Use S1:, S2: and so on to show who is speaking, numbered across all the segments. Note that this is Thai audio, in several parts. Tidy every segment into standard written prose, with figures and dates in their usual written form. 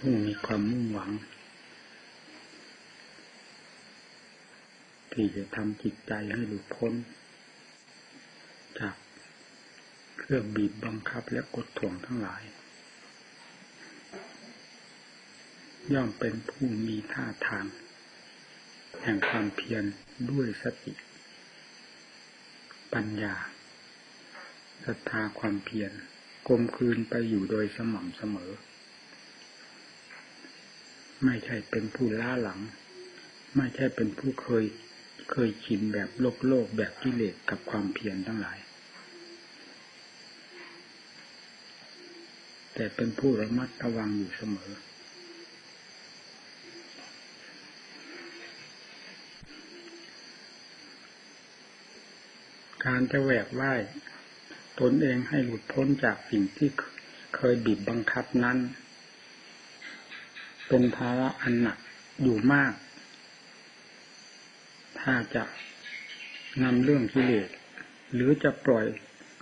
S1: ผู้มีความมุ่งหวังที่จะทำจิตใจให้หลุดพ้นจากเครื่องบีบบังคับและกดท่วงทั้งหลายย่อมเป็นผู้มีท่าทางแห่งความเพียรด้วยสติปัญญาศรัทธาความเพียรกลมกลืนไปอยู่โดยสม่ำเสมอไม่ใช่เป็นผู้ล้าหลังไม่ใช่เป็นผู้เคยชินแบบโลกแบบกิเลสกับความเพียรทั้งหลายแต่เป็นผู้ระมัดระวังอยู่เสมอการจะแหวกว่ายตนเองให้หลุดพ้นจากสิ่งที่เคยบีบบังคับนั้นเป็นภาระอันหนักอยู่มากถ้าจะนำเรื่องกิเลสหรือจะปล่อย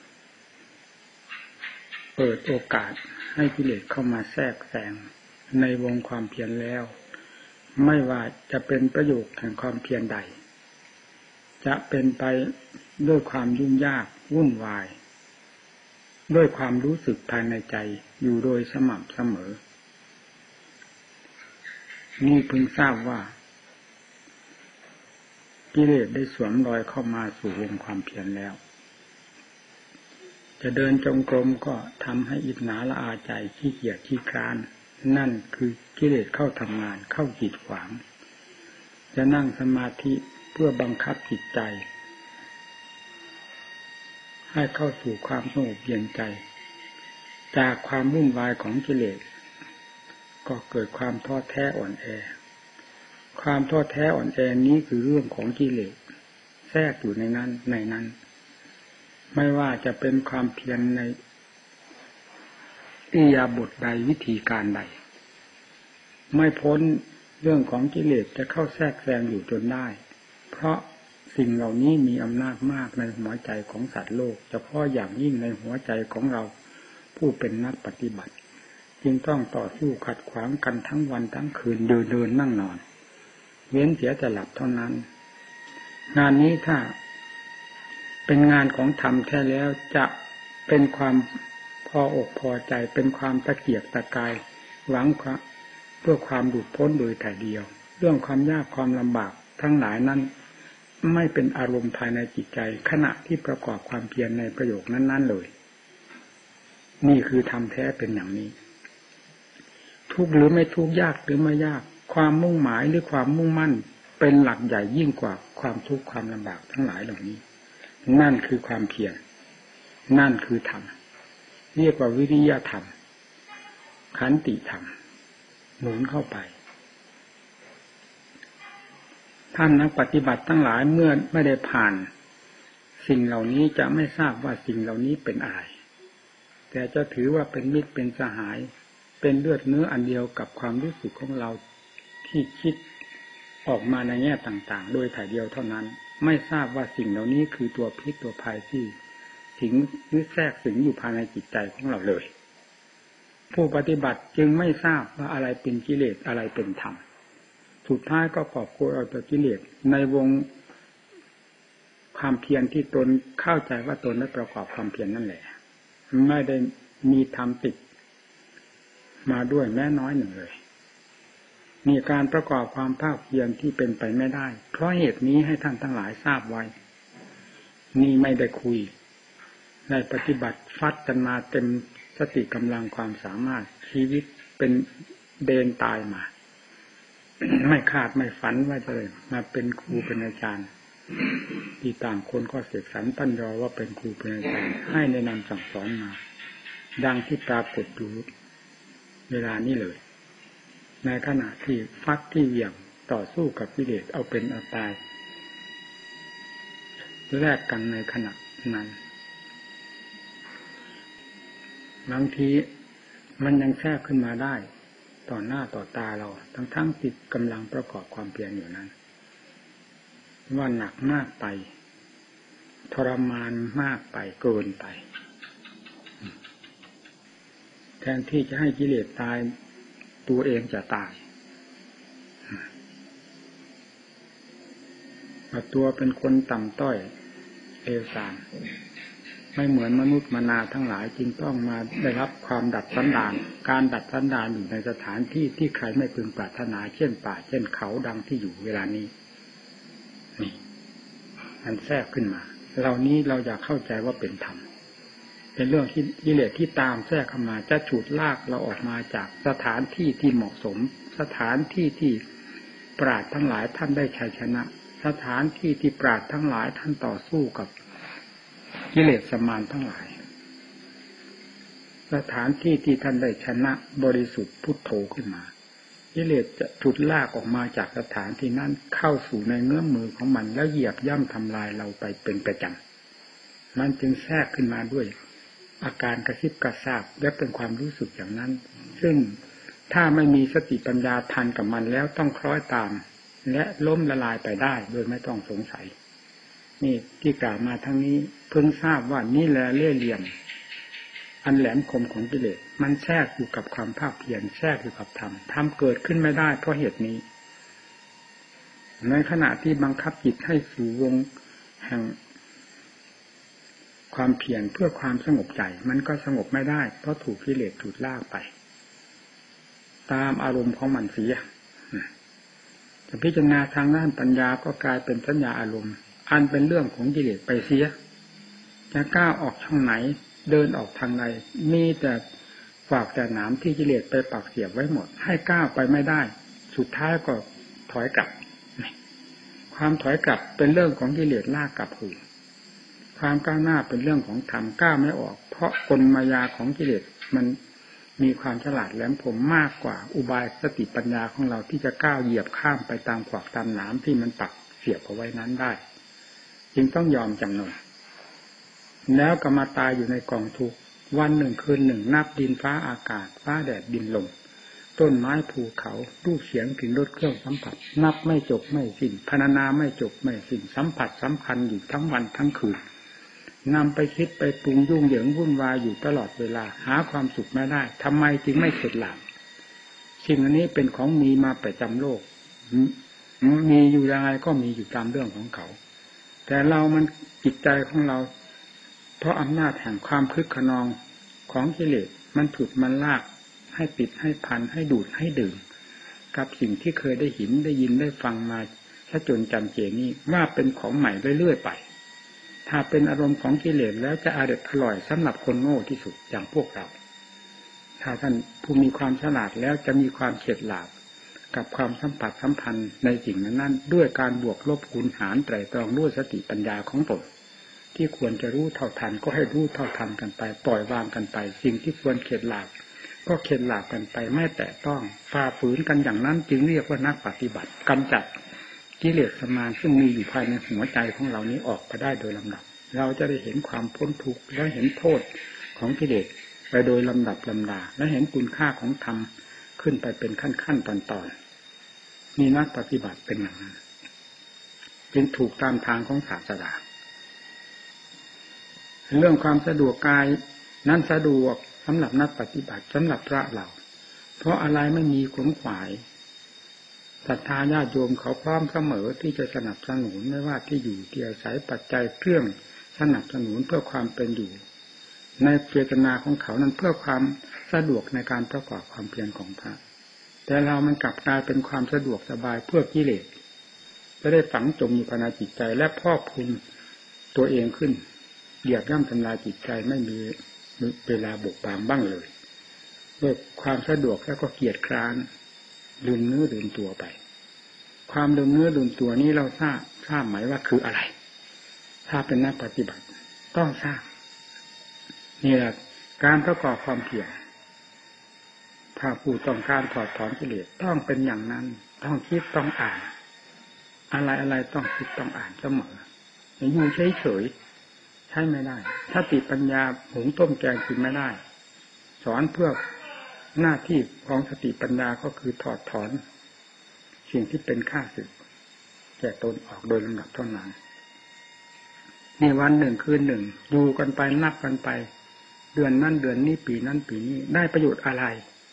S1: เปิดโอกาสให้กิเลสเข้ามาแทรกแซงในวงความเพียรแล้วไม่ว่าจะเป็นประโยชน์แห่งความเพียรใดจะเป็นไปด้วยความยุ่งยากวุ่นวายด้วยความรู้สึกภายในใจอยู่โดยสม่ำเสมอนี่พึงทราบว่ากิเลสได้สวมรอยเข้ามาสู่วงความเพียรแล้วจะเดินจงกรมก็ทำให้อิจฉาละอาใจขี้เกียจขี้คร้านนั่นคือกิเลสเข้าทำงานเข้ากีดขวางจะนั่งสมาธิเพื่อบังคับจิตใจให้เข้าสู่ความสงบเย็นใจจากความวุ่นวายของกิเลสก็เกิดความท้อแท้อ่อนแอความท้อแท้อ่อนแอนี้คือเรื่องของกิเลสแทรกอยู่ในนั้นไม่ว่าจะเป็นความเพียรในอิริยาบถใดวิธีการใดไม่พ้นเรื่องของกิเลสจะเข้าแทรกแซงอยู่จนได้เพราะสิ่งเหล่านี้มีอำนาจมากในหัวใจของสัตว์โลกเฉพาะอย่างยิ่งในหัวใจของเราผู้เป็นนักปฏิบัติจึงต้องต่อสู้ขัดขวางกันทั้งวันทั้งคืนเดินนั่งนอนเว้นเสียแต่หลับเท่านั้นงานนี้ถ้าเป็นงานของธรรมแท้แล้วจะเป็นความพออกพอใจเป็นความตะเกียกตะกายหวังเพื่อความหลุดพ้นโดยแต่เดียวเรื่องความยากความลำบากทั้งหลายนั้นไม่เป็นอารมณ์ภายในจิตใจขณะที่ประกอบความเพียรในประโยคนั้นๆเลยนี่คือธรรมแท้เป็นอย่างนี้ทุกข์หรือไม่ทุกข์ยากหรือไม่ยากความมุ่งหมายหรือความมุ่งมั่นเป็นหลักใหญ่ยิ่งกว่าความทุกข์ความลำบากทั้งหลายเหล่านี้นั่นคือความเพียรนั่นคือธรรมเรียกว่าวิริยะธรรมขันติธรรมหนุนเข้าไปท่านนักปฏิบัติทั้งหลายเมื่อไม่ได้ผ่านสิ่งเหล่านี้จะไม่ทราบว่าสิ่งเหล่านี้เป็นอะไรแต่จะถือว่าเป็นมิตรเป็นสหายเป็นเลือดเนื้ออันเดียวกับความรู้สึกของเราที่คิดออกมาในแง่ต่างๆโดยถ่ายเดียวเท่านั้นไม่ทราบว่าสิ่งเหล่านี้คือตัวพิษตัวภัยที่สิงหรือแทรกสิงอยู่ภายในจิตใจของเราเลยผู้ปฏิบัติจึงไม่ทราบว่าอะไรเป็นกิเลสอะไรเป็นธรรมสุดท้ายก็กอบโกยเอาแต่กิเลสในวงความเพียรที่ตนเข้าใจว่าตนได้ประกอบความเพียรนั่นแหละไม่ได้มีธรรมติดมาด้วยแม้น้อยหนึ่งเลยมีการประกอบความภาคเพียรที่เป็นไปไม่ได้เพราะเหตุนี้ให้ท่านทั้งหลายทราบไว้นี่ไม่ได้คุยในปฏิบัติฟัดกันมาเต็มสติกำลังความสามารถชีวิตเป็นเดินตายมา ไม่คาดไม่ฝันว่าจะมาเป็นครูเป็นอาจารย์ที่ต่างคนก็เสกสรรปั้นยอว่าเป็นครูเป็นอาจารย์ให้แนะนำสั่งสอนมาดังที่ปรากฏอยู่เวลานี้เลยในขณะที่ฟัดที่เหวี่ยงต่อสู้กับกิเลสเอาเป็นเอาตายแลกกันในขณะนั้นบางทีมันยังแทรกขึ้นมาได้ต่อหน้าต่อตาเราทั้งติดกำลังประกอบความเพียรอยู่นั้นว่าหนักมากไปทรมานมากไปเกินไปแทนที่จะให้กิเลสตายตัวเองจะตายตัวเป็นคนต่ำต้อยเลวทรามไม่เหมือนมนุษย์มนาทั้งหลายจึงต้องมาได้รับความดัดสันดานการดัดสันดานอยู่ในสถานที่ที่ใครไม่พึงปรารถนาเช่นป่าเช่นเขาดังที่อยู่เวลานี้นี่มันแทรกขึ้นมาเหล่านี้เราอยากเข้าใจว่าเป็นธรรมเป็นเรื่องที่กิเลสที่ตามแทรกเข้ามาจะฉุดลากเราออกมาจากสถานที่ที่เหมาะสมสถานที่ที่ปราชญ์ทั้งหลายท่านได้ชัยชนะสถานที่ที่ปราชญ์ทั้งหลายท่านต่อสู้กับกิเลสมารทั้งหลายสถานที่ที่ท่านได้ชนะบริสุทธิ์พุทโธขึ้นมากิเลสจะฉุดลากออกมาจากสถานที่นั้นเข้าสู่ในเงื้อมมือของมันแล้วเหยียบย่ำทำลายเราไปเป็นประจำมันจึงแทรกขึ้นมาด้วยอาการกระซิบกระซาบและเป็นความรู้สึกอย่างนั้นซึ่งถ้าไม่มีสติปัญญาทันกับมันแล้วต้องคล้อยตามและล้มละลายไปได้โดยไม่ต้องสงสัยนี่ที่กล่าวมาทั้งนี้เพิ่งทราบว่านี่แหละเล่ห์เหลี่ยมอันแหลมคมของกิเลสมันแทรกอยู่กับความภาคเพียรแทรกอยู่กับธรรมเกิดขึ้นไม่ได้เพราะเหตุนี้ในขณะที่บังคับจิตให้สู่วงแห่งความเพียรเพื่อความสงบใจมันก็สงบไม่ได้เพราะถูกกิเลสถูกลากไปตามอารมณ์ของมันเสียจะพิจารณาทางด้านปัญญาก็กลายเป็นสัญญาอารมณ์อันเป็นเรื่องของกิเลสไปเสียจะก้าวออกช่องไหนเดินออกทางใดมีแต่ฝากแต่หนามที่กิเลสไปปักเสียบไว้หมดให้ก้าวไปไม่ได้สุดท้ายก็ถอยกลับความถอยกลับเป็นเรื่องของกิเลสลากกลับหูความก้าวหน้าเป็นเรื่องของธรรมก้าวไม่ออกเพราะกลมายาของกิเลสมันมีความฉลาดแหลมคมมากกว่าอุบายสติปัญญาของเราที่จะก้าวเหยียบข้ามไปตามขวากตามหนามที่มันปักเสียบเอาไว้นั้นได้จึงต้องยอมจำนนแล้วก็มาตายอยู่ในกองทุกข์วันหนึ่งคืนหนึ่งนับดินฟ้าอากาศฟ้าแดดดินลมต้นไม้ภูเขารูปเสียงกลิ่นรสเครื่องสัมผัสนับไม่จบไม่สิ้นพรรณนาไม่จบไม่สิ้นสัมผัสสำคัญอยู่ทั้งวันทั้งคืนนำไปคิดไปปรุงยุ่งเหยิงวุ่นวายอยู่ตลอดเวลาหาความสุขไม่ได้ทำไมจึงไม่เข็ดหลาบสิ่งอันนี้เป็นของมีมาประจำโลกมีอยู่ยังไงก็มีอยู่ตามเรื่องของเขาแต่เรามันจิตใจของเราเพราะอำนาจแห่งความคึกขนองของกิเลสมันฉุดมันลากให้ติดให้พันให้ดูดให้ดื่มกับสิ่งที่เคยได้เห็นได้ยินได้ฟังมาถ้าจนจำเจนี้ว่าเป็นของใหม่เรื่อยๆไปถ้าเป็นอารมณ์ของกิเลสแล้วจะอร่อยสำหรับคนโง่ที่สุดอย่างพวกเราถ้าท่านผู้มีความฉลาดแล้วจะมีความเฉลียวฉลาดกับความสัมผัสสัมพันธ์ในสิ่งนั้นด้วยการบวกลบคูณหารไตร่ตรองด้วยสติปัญญาของตนที่ควรจะรู้เท่าทันก็ให้รู้เท่าทันกันไปปล่อยวางกันไปสิ่งที่ควรเฉลียวฉลาดก็เฉลียวฉลาดกันไปไม่แตะต้องฝ่าฝืนกันอย่างนั้นจึงเรียกว่านักปฏิบัติกำจัดกิเลสมารซึ่งมีอยู่ภายในหัวใจของเรานี้ออกไปได้โดยลำดับเราจะได้เห็นความพ้นทุกข์และเห็นโทษของกิเลสไปโดยลำดับลำดาและเห็นคุณค่าของธรรมขึ้นไปเป็นขั้นๆตอนๆมีนักปฏิบัติเป็นอย่างนั้นจึงถูกตามทางของศาสดาเรื่องความสะดวกกายนั้นสะดวกสำหรับนักปฏิบัติสำหรับพระเราเพราะอะไรไม่มีขวนขวายศรัทธาญาติโยมเขาพร้อมเสมอที่จะสนับสนุนไม่ว่าที่อยู่ที่อาศัยปัจจัยเครื่องสนับสนุนเพื่อความเป็นอยู่ในเจตนาของเขานั้นเพื่อความสะดวกในการประกอบความเพียรของพระแต่เรามันกลับกลายเป็นความสะดวกสบายเพื่อกิเลสจะได้ฝังจมอยู่ภายในจิตใจและพอกพูนตัวเองขึ้นเหยียบย่ำทำลายจิตใจไม่มีเวลาบกบางบ้างเลยด้วยความสะดวกแล้วก็เกียจคร้านลืมเนื้อลืมตัวไปความลืมเนื้อลืมตัวนี้เราทราบไหมว่าคืออะไรถ้าเป็นนักปฏิบัติต้องทราบนี่แหละการประกอบความเพียรถ้าผู้ต้องการถอดถอนกิเลสต้องเป็นอย่างนั้นต้องคิดต้องอ่านอะไรต้องคิดต้องอ่านเสมออยู่เฉยๆใช้ไม่ได้ถ้าติปัญญาหุงต้มแกงกินไม่ได้สอนเพื่อหน้าที่ของสติปัญญาก็คือถอดถอนสิ่งที่เป็นข้าศึกแก่ตนออกโดยลำดับเท่านั้นในวันหนึ่งคืนหนึ่งอยู่กันไปนับกันไปเดือนนั้นเดือนนี้ปีนั้นปีนี้ได้ประโยชน์อะไร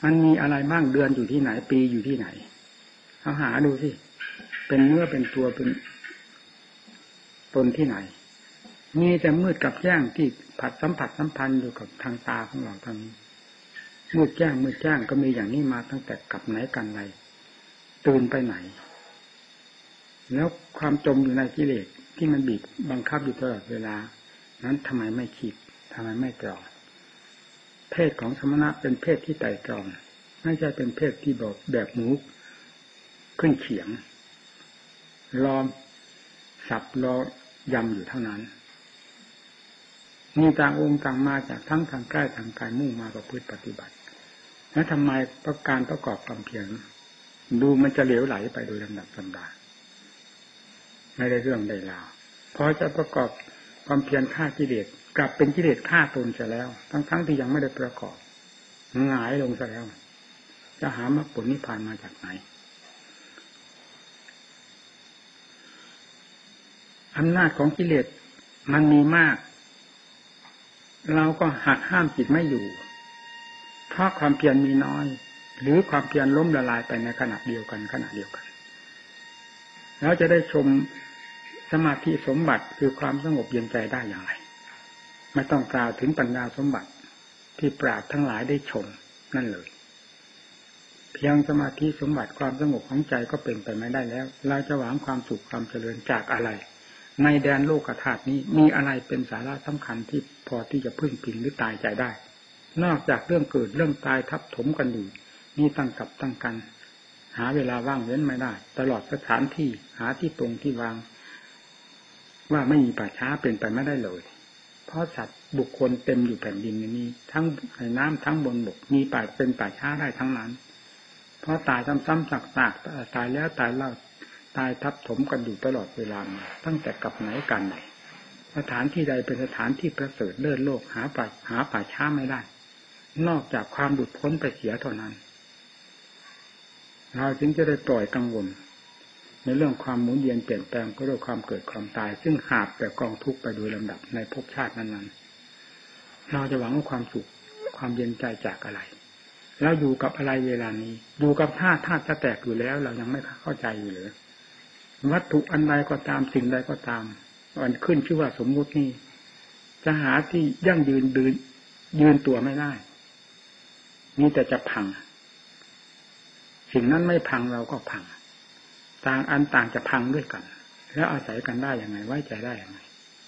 S1: มันมีอะไรบ้างเดือนอยู่ที่ไหนปีอยู่ที่ไหนเอาหาดูสิเป็นเนื้อเป็นตัวเป็นตนที่ไหนมีแต่มืดกับแจ้งที่ผัดสัมผัสสัมพันธ์อยู่กับทางตาของเราทางนี้มืดแจ้งก็มีอย่างนี้มาตั้งแต่กับไหนกันไหนตื่นไปไหนแล้วความจมอยู่ในกิเลสที่มันบีบบังคับอยู่ตลอดเวลานั้นทำไมไม่คิดทำไมไม่ตรองเพศของสมณะเป็นเพศที่ไต่ตรองไม่ใช่เป็นเพศที่แบบหมูขึ้นเขียงรอสับรอยำอยู่เท่านั้นมีต่างองค์ต่างมาจากทั้งทางใกล้ทางไกลมุ่งมาประพฤติปฏิบัติแล้วทำไมประกอบความเพียรดูมันจะเหลวไหลไปโดยลำดับลำดาไม่ได้เรื่องได้ราวพอจะประกอบความเพียรฆ่ากิเลสกลับเป็นกิเลสฆ่าตนเสียแล้วทั้งที่ยังไม่ได้ประกอบหงายลงซะแล้วจะหามรรคผลนิพพานมาจากไหนอำนาจของกิเลสมันมีมากเราก็หักห้ามจิตไม่อยู่เพราะความเพียรมีน้อยหรือความเพียรล้มละลายไปในขณะเดียวกันแล้วจะได้ชมสมาธิสมบัติคือความสงบเย็นใจได้อย่างไรไม่ต้องกล่าวถึงปัญญาสมบัติที่ปราชญ์ทั้งหลายได้ชมนั่นเลยเพียงสมาธิสมบัติความสงบของใจก็เป็นไปไม่ได้แล้วเราจะหวังความสุขความเจริญจากอะไรในแดนโลกธาตุนี้มีอะไรเป็นสาระสำคัญที่พอที่จะพึ่งพิงหรือตายใจได้นอกจากเรื่องเกิดเรื่องตายทับถมกันอยู่นี่ตั้งกับตั้งกันหาเวลาว่างเว้นไม่ได้ตลอดสถานที่หาที่ตรงที่วางว่าไม่มีป่าช้าเป็นไปไม่ได้เลยเพราะสัตว์บุคคลเต็มอยู่แผ่นดินนี้ทั้งในน้ำทั้งบนบกมีป่าเป็นป่าช้าได้ทั้งนั้นเพราะตายซ้ำๆซากๆตายแล้วตายเล่าตายทับถมกันอยู่ตลอดเวลามาตั้งแต่กับไหนกันไหนสถานที่ใดเป็นสถานที่ประเสริฐเลิศโลกหาป่าช้าไม่ได้นอกจากความหลุดพ้นไปเสียเท่านั้นเราจึงจะได้ปล่อยกังวลในเรื่องความหมุนเวียนเปลี่ยนแปลงก็ด้วยความเกิดความตายซึ่งหาบแต่กองทุกข์ไปโดยลำดับในภพชาตินั้นๆเราจะหวังความสุขความเย็นใจจากอะไรแล้วอยู่กับอะไรเวลานี้อยู่กับธาตุจะแตกอยู่แล้วเรายังไม่เข้าใจอยู่เลยวัตถุอันใดก็ตามสิ่งใดก็ตามมันขึ้นชื่อว่าสมมุตินี่จะหาที่ยั่งยืนตัวไม่ได้มีแต่จะพังสิ่งนั้นไม่พังเราก็พังต่างอันต่างจะพังด้วยกันแล้วอาศัยกันได้อย่างไรไว้ใจได้อย่างไร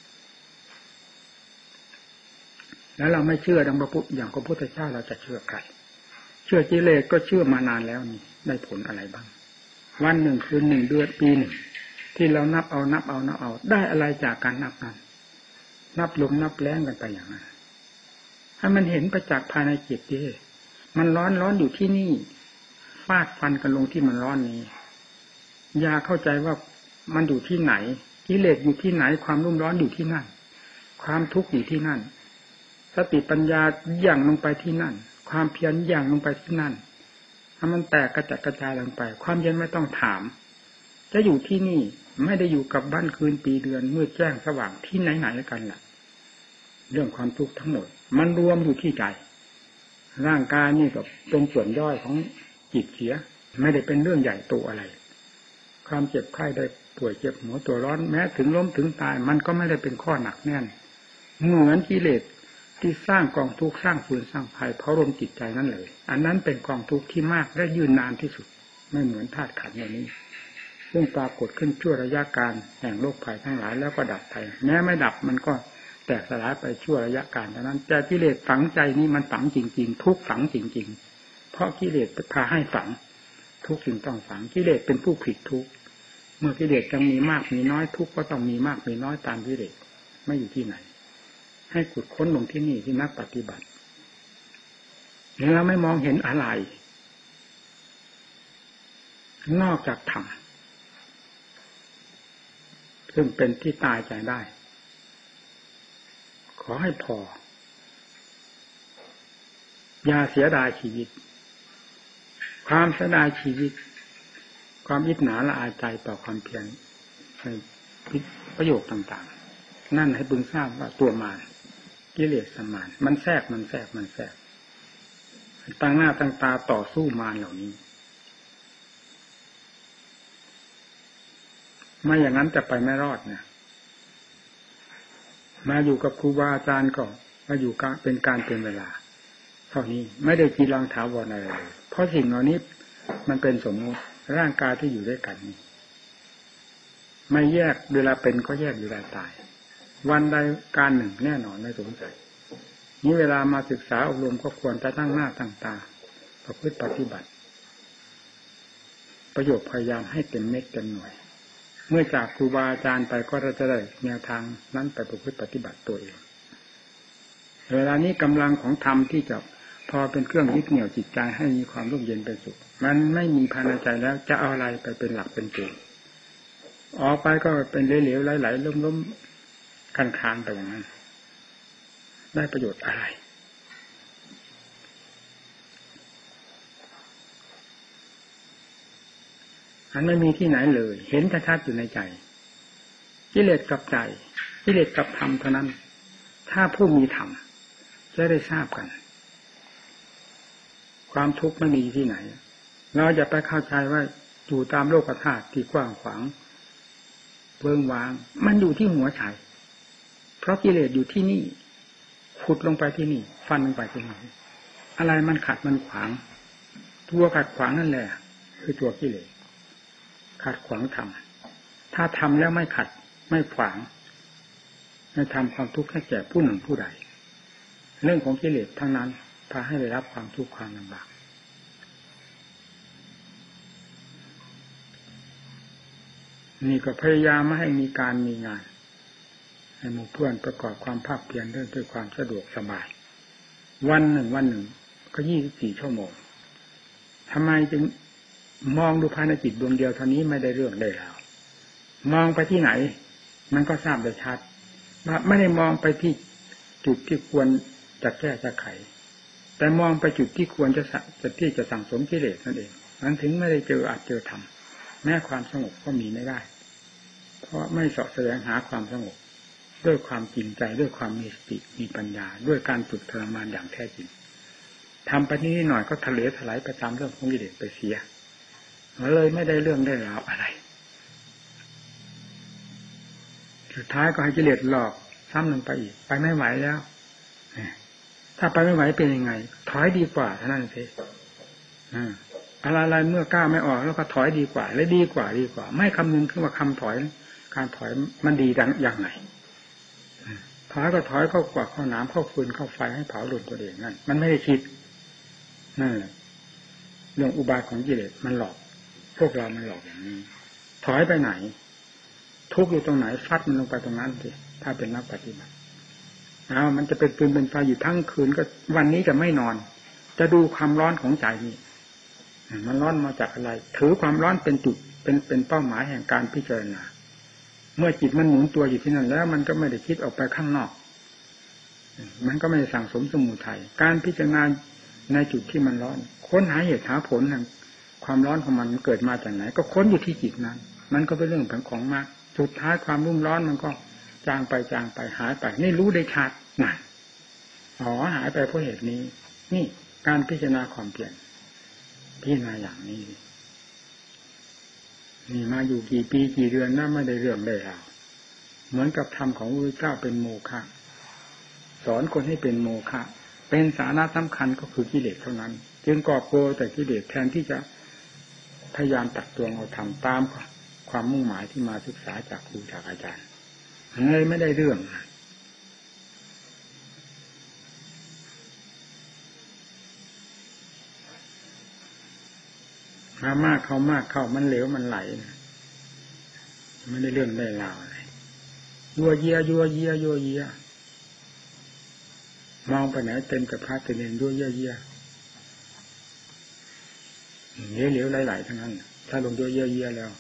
S1: แล้วเราไม่เชื่อดังพระพุทธอย่างพระพุทธเจ้าเราจะเชื่อใครเชื่อกิเลสก็เชื่อมานานแล้วนี่ได้ผลอะไรบ้างวันหนึ่งคืนหนึ่งเดือนปีหนึ่งที่เรานับเอาได้อะไรจากการนับนั้นนับลมนับแรงกันไปอย่างนั้นให้มันเห็นประจักษ์ภายในจิตดิมันร้อนอยู่ที่นี่ฟาดฟันกันลงที่มันร้อนนี้อย่าเข้าใจว่ามันอยู่ที่ไหนกิเลสอยู่ที่ไหนความรุ่มร้อนอยู่ที่นั่นความทุกข์อยู่ที่นั่นสติปัญญาย่างลงไปที่นั่นความเพียรย่างลงไปที่นั่นถ้ามันแตกกระจัดกระจายลงไปความเย็นไม่ต้องถามจะอยู่ที่นี่ไม่ได้อยู่กับบ้านคืนปีเดือนมืดแจ้งสว่างที่ไหนกันล่ะเรื่องความทุกข์ทั้งหมดมันรวมอยู่ที่ใจร่างกายนี่ก็เป็นส่วนย่อยของจิตเสียไม่ได้เป็นเรื่องใหญ่โตอะไรความเจ็บไข้ได้ป่วยเจ็บหัวตัวร้อนแม้ถึงล้มถึงตายมันก็ไม่ได้เป็นข้อหนักแน่นเหมือนกิเลสที่สร้างกองทุกข์สร้างฟืนสร้างไฟเผารมจิตใจนั่นเลยอันนั้นเป็นกองทุกข์ที่มากและยืนนานที่สุดไม่เหมือนธาตุขันธ์อย่างนี้ซึ่งปรากฏขึ้นชั่วระยะการแห่งโรคภัยทั้งหลายแล้วก็ดับไปแม้ไม่ดับมันก็แตกสลายไปชั่วระยะการเท่านั้นแต่กิเลสฝังใจนี่มันฝังจริงๆทุกฝังจริงๆเพราะกิเลสพาให้ฝังทุกสิ่งต้องฝังกิเลสเป็นผู้ผลิตทุกเมื่อกิเลสจะมีมากมีน้อยทุกก็ต้องมีมากมีน้อยตามกิเลสไม่อยู่ที่ไหนให้ขุดค้นลงที่นี่ที่นักปฏิบัติแล้วไม่มองเห็นอะไรนอกจากธรรมซึ่งเป็นที่ตายใจได้ขอให้พออย่าเสียดายชีวิตความเสียดายชีวิตความอิจฉาละอาใจต่อความเพียรในประโยคต่างๆนั่นให้บึงทราบว่าตัวมารกิเลสมารมันแทรกตั้งหน้าตั้งตาต่อสู้มารเหล่านี้ไม่อย่างนั้นจะไปไม่รอดนะมาอยู่กับครูบาอาจารย์ก็มาอยู่เป็นการเป็นเวลาเท่านี้ไม่ได้กีรังถาวรอะไรเลยเพราะสิ่งเหล่านี้มันเป็นสมมติร่างกายที่อยู่ด้วยกันนี้ไม่แยกเวลาเป็นก็แยกเวลาตายวันใดการหนึ่งแน่นอนไม่สงสัยนี้เวลามาศึกษาอบรมก็ควรจะตั้งหน้าตั้งตาประพฤติปฏิบัติประโยชน์พยายามให้เต็มเม็ดเต็มหน่วยเมื่อจากครูบาอาจารย์ไปก็จะได้แนวทางนั้นไปประพฤติปฏิบัติตัวเองเวลานี้กำลังของธรรมที่จะพอเป็นเครื่องยึดเหนี่ยวจิตใจให้มีความร่มเย็นเป็นสุขมันไม่มีภายในใจแล้วจะเอาอะไรไปเป็นหลักเป็นเกณฑ์ออกไปก็เป็นเหลวๆไหลๆล้มๆคันๆไปอย่างนั้นได้ประโยชน์อะไรอันไม่มีที่ไหนเลยเห็นชัดๆอยู่ในใจกิเลสกับใจกิเลสกับธรรมเท่านั้นถ้าผู้มีธรรมจะได้ทราบกันความทุกข์ไม่มีที่ไหนเราอย่าไปเข้าใจว่าอยู่ตามโลกธาตุที่กว้างขวางเวิ้งว้างมันอยู่ที่หัวใจเพราะกิเลสอยู่ที่นี่ขุดลงไปที่นี่ฟันลงไปที่นี่อะไรมันขัดมันขวางตัวขัดขวางนั่นแหละคือตัวกิเลสขัดขวางธรรมถ้าทำแล้วไม่ขัดไม่ขวางไม่ทำความทุกข์ให้แก่ผู้หนึ่งผู้ใดเรื่องของกิเลสทั้งนั้นพาให้ได้รับความทุกข์ความลำบากนี่ก็พยายามไม่ให้มีการมีงานให้หมู่เพื่อนประกอบความภาคเพียรด้วยความสะดวกสบายวันหนึ่งก็24 ชั่วโมงทำไมจึงมองดูภายในจิตดวงเดียวเท่านี้ไม่ได้เรื่องได้ราวมองไปที่ไหนมันก็ทราบได้ชัดว่าไม่ได้มองไปที่จุดที่ควรจะแก้จะไขแต่มองไปจุดที่ควรจะสั่งสมกิเลสนั่นเองนั้นถึงไม่ได้เจออาจเจอธรรมแม้ความสงบก็มีไม่ได้เพราะไม่เสาะแสวงหาความสงบด้วยความจริงใจด้วยความมีสติมีปัญญาด้วยการฝึกทรมานอย่างแท้จริงทำไปนิดหน่อยก็ทะเลถลายไปตามเรื่องของกิเลสไปเสียเลยไม่ได้เรื่องได้ราวอะไรสุดท้ายก็ให้กิเลสหลอกซ้ำลงไปอีกไปไม่ไหวแล้วถ้าไปไม่ไหวเป็นยังไงถอยดีกว่าเท่านั้นเองอะไรเมื่อก้าวไม่ออกแล้วก็ถอยดีกว่าและดีกว่าไม่คำนึงถึงว่าคำถอยการถอยมันดีดังอย่างไรถอยก็ถอยเข้ากว่าเข้าน้ำเข้าฟืนเข้าไฟให้เผาหลุดตัวเองนั่นมันไม่ได้คิดนั่นแหละเรื่องอุบายของกิเลสมันหลอกพวกเรามันหลอกอย่างนี้ถอยไปไหนทุกข์อยู่ตรงไหนฟัดมันลงไปตรงนั้นสิถ้าเป็นนักปฏิบัติมันจะเป็นปืนเป็นไฟอยู่ทั้งคืนก็วันนี้จะไม่นอนจะดูความร้อนของใจนี่มันร้อนมาจากอะไรถือความร้อนเป็นจุดเป็นเป้าหมายแห่งการพิจารณาเมื่อจิตมันหมุนตัวอยู่ที่นั่นแล้วมันก็ไม่ได้คิดออกไปข้างนอกมันก็ไม่ได้สั่งสมสมุทัยการพิจารณาในจุดที่มันร้อนค้นหาเหตุหาผลแห่งความร้อนของมันเกิดมาจากไหนก็ค้นอยู่ที่จิตนั้นมันก็เป็นเรื่องของมากสุดท้ายความรุ่มร้อนมันก็จางไปหายไปนี่รู้ได้ชัดนั่นหายไปเพราะเหตุนี้นี่การพิจารณาความเปลี่ยนพิจารณาอย่างนี้นี่มาอยู่กี่ปีกี่เดือนน่าไม่ได้เรื่องได้ราวเหมือนกับธรรมของพระพุทธเจ้าเป็นโมฆะสอนคนให้เป็นโมฆะเป็นสาระสำคัญก็คือกิเลสเท่านั้นจึงก่อโกยแต่กิเลสแทนที่จะพยายามตักตวงเอาธรรมตามความมุ่งหมายที่มาศึกษาจากครูจากอาจารย์เลยไม่ได้เรื่องมากเข้มันเหลวมันไหลไม่ได้เรื่องได้ราวอะไรยัวเยียมองไปไหนเต็มกับพระเต็มยัวเยียเหลวไหลทั้งนั้นถ้าลงยัวเยียแล้ว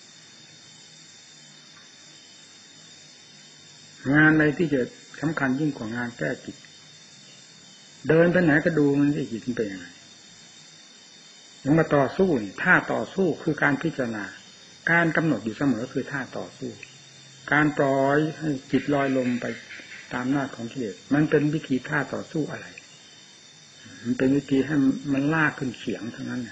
S1: งานอะไรที่จะสำคัญยิ่งกว่างานแก้จิตเดินไปไหนก็ดูมันสิจิตมันเป็นยังไงยังมาต่อสู้ท่าต่อสู้คือการพิจารณาการกำหนดอยู่เสมอคือท่าต่อสู้การปล่อยให้จิตลอยลมไปตามหน้าของกิเลสมันเป็นวิธีท่าต่อสู้อะไรมันเป็นวิธีให้มันลากขึ้นเขียงเท่านั้น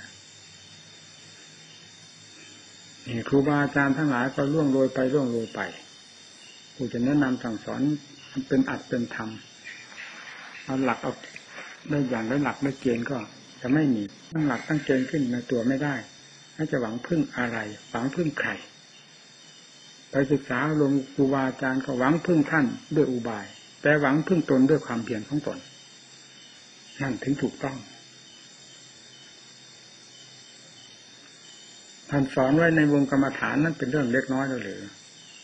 S1: นี่ครูบาอาจารย์ทั้งหลายก็ล่วงโรยไปผู้จะแนะนำสั่งสอนเป็นอัดเป็นธรรมเอาหลักเอาได้อย่างได้หลักได้เกณฑ์ก็จะไม่มีตั้งหลักตั้งเกณฑ์ขึ้นในตัวไม่ได้ให้จะหวังพึ่งอะไรหวังพึ่งใครไปศึกษาลงครูบาอาจารย์ก็หวังพึ่งท่านด้วยอุบายแต่หวังพึ่งตนด้วยความเพียรของตนนั่นถึงถูกต้องท่านสอนไว้ในวงกรรมฐานนั้นเป็นเรื่องเล็กน้อยหรือ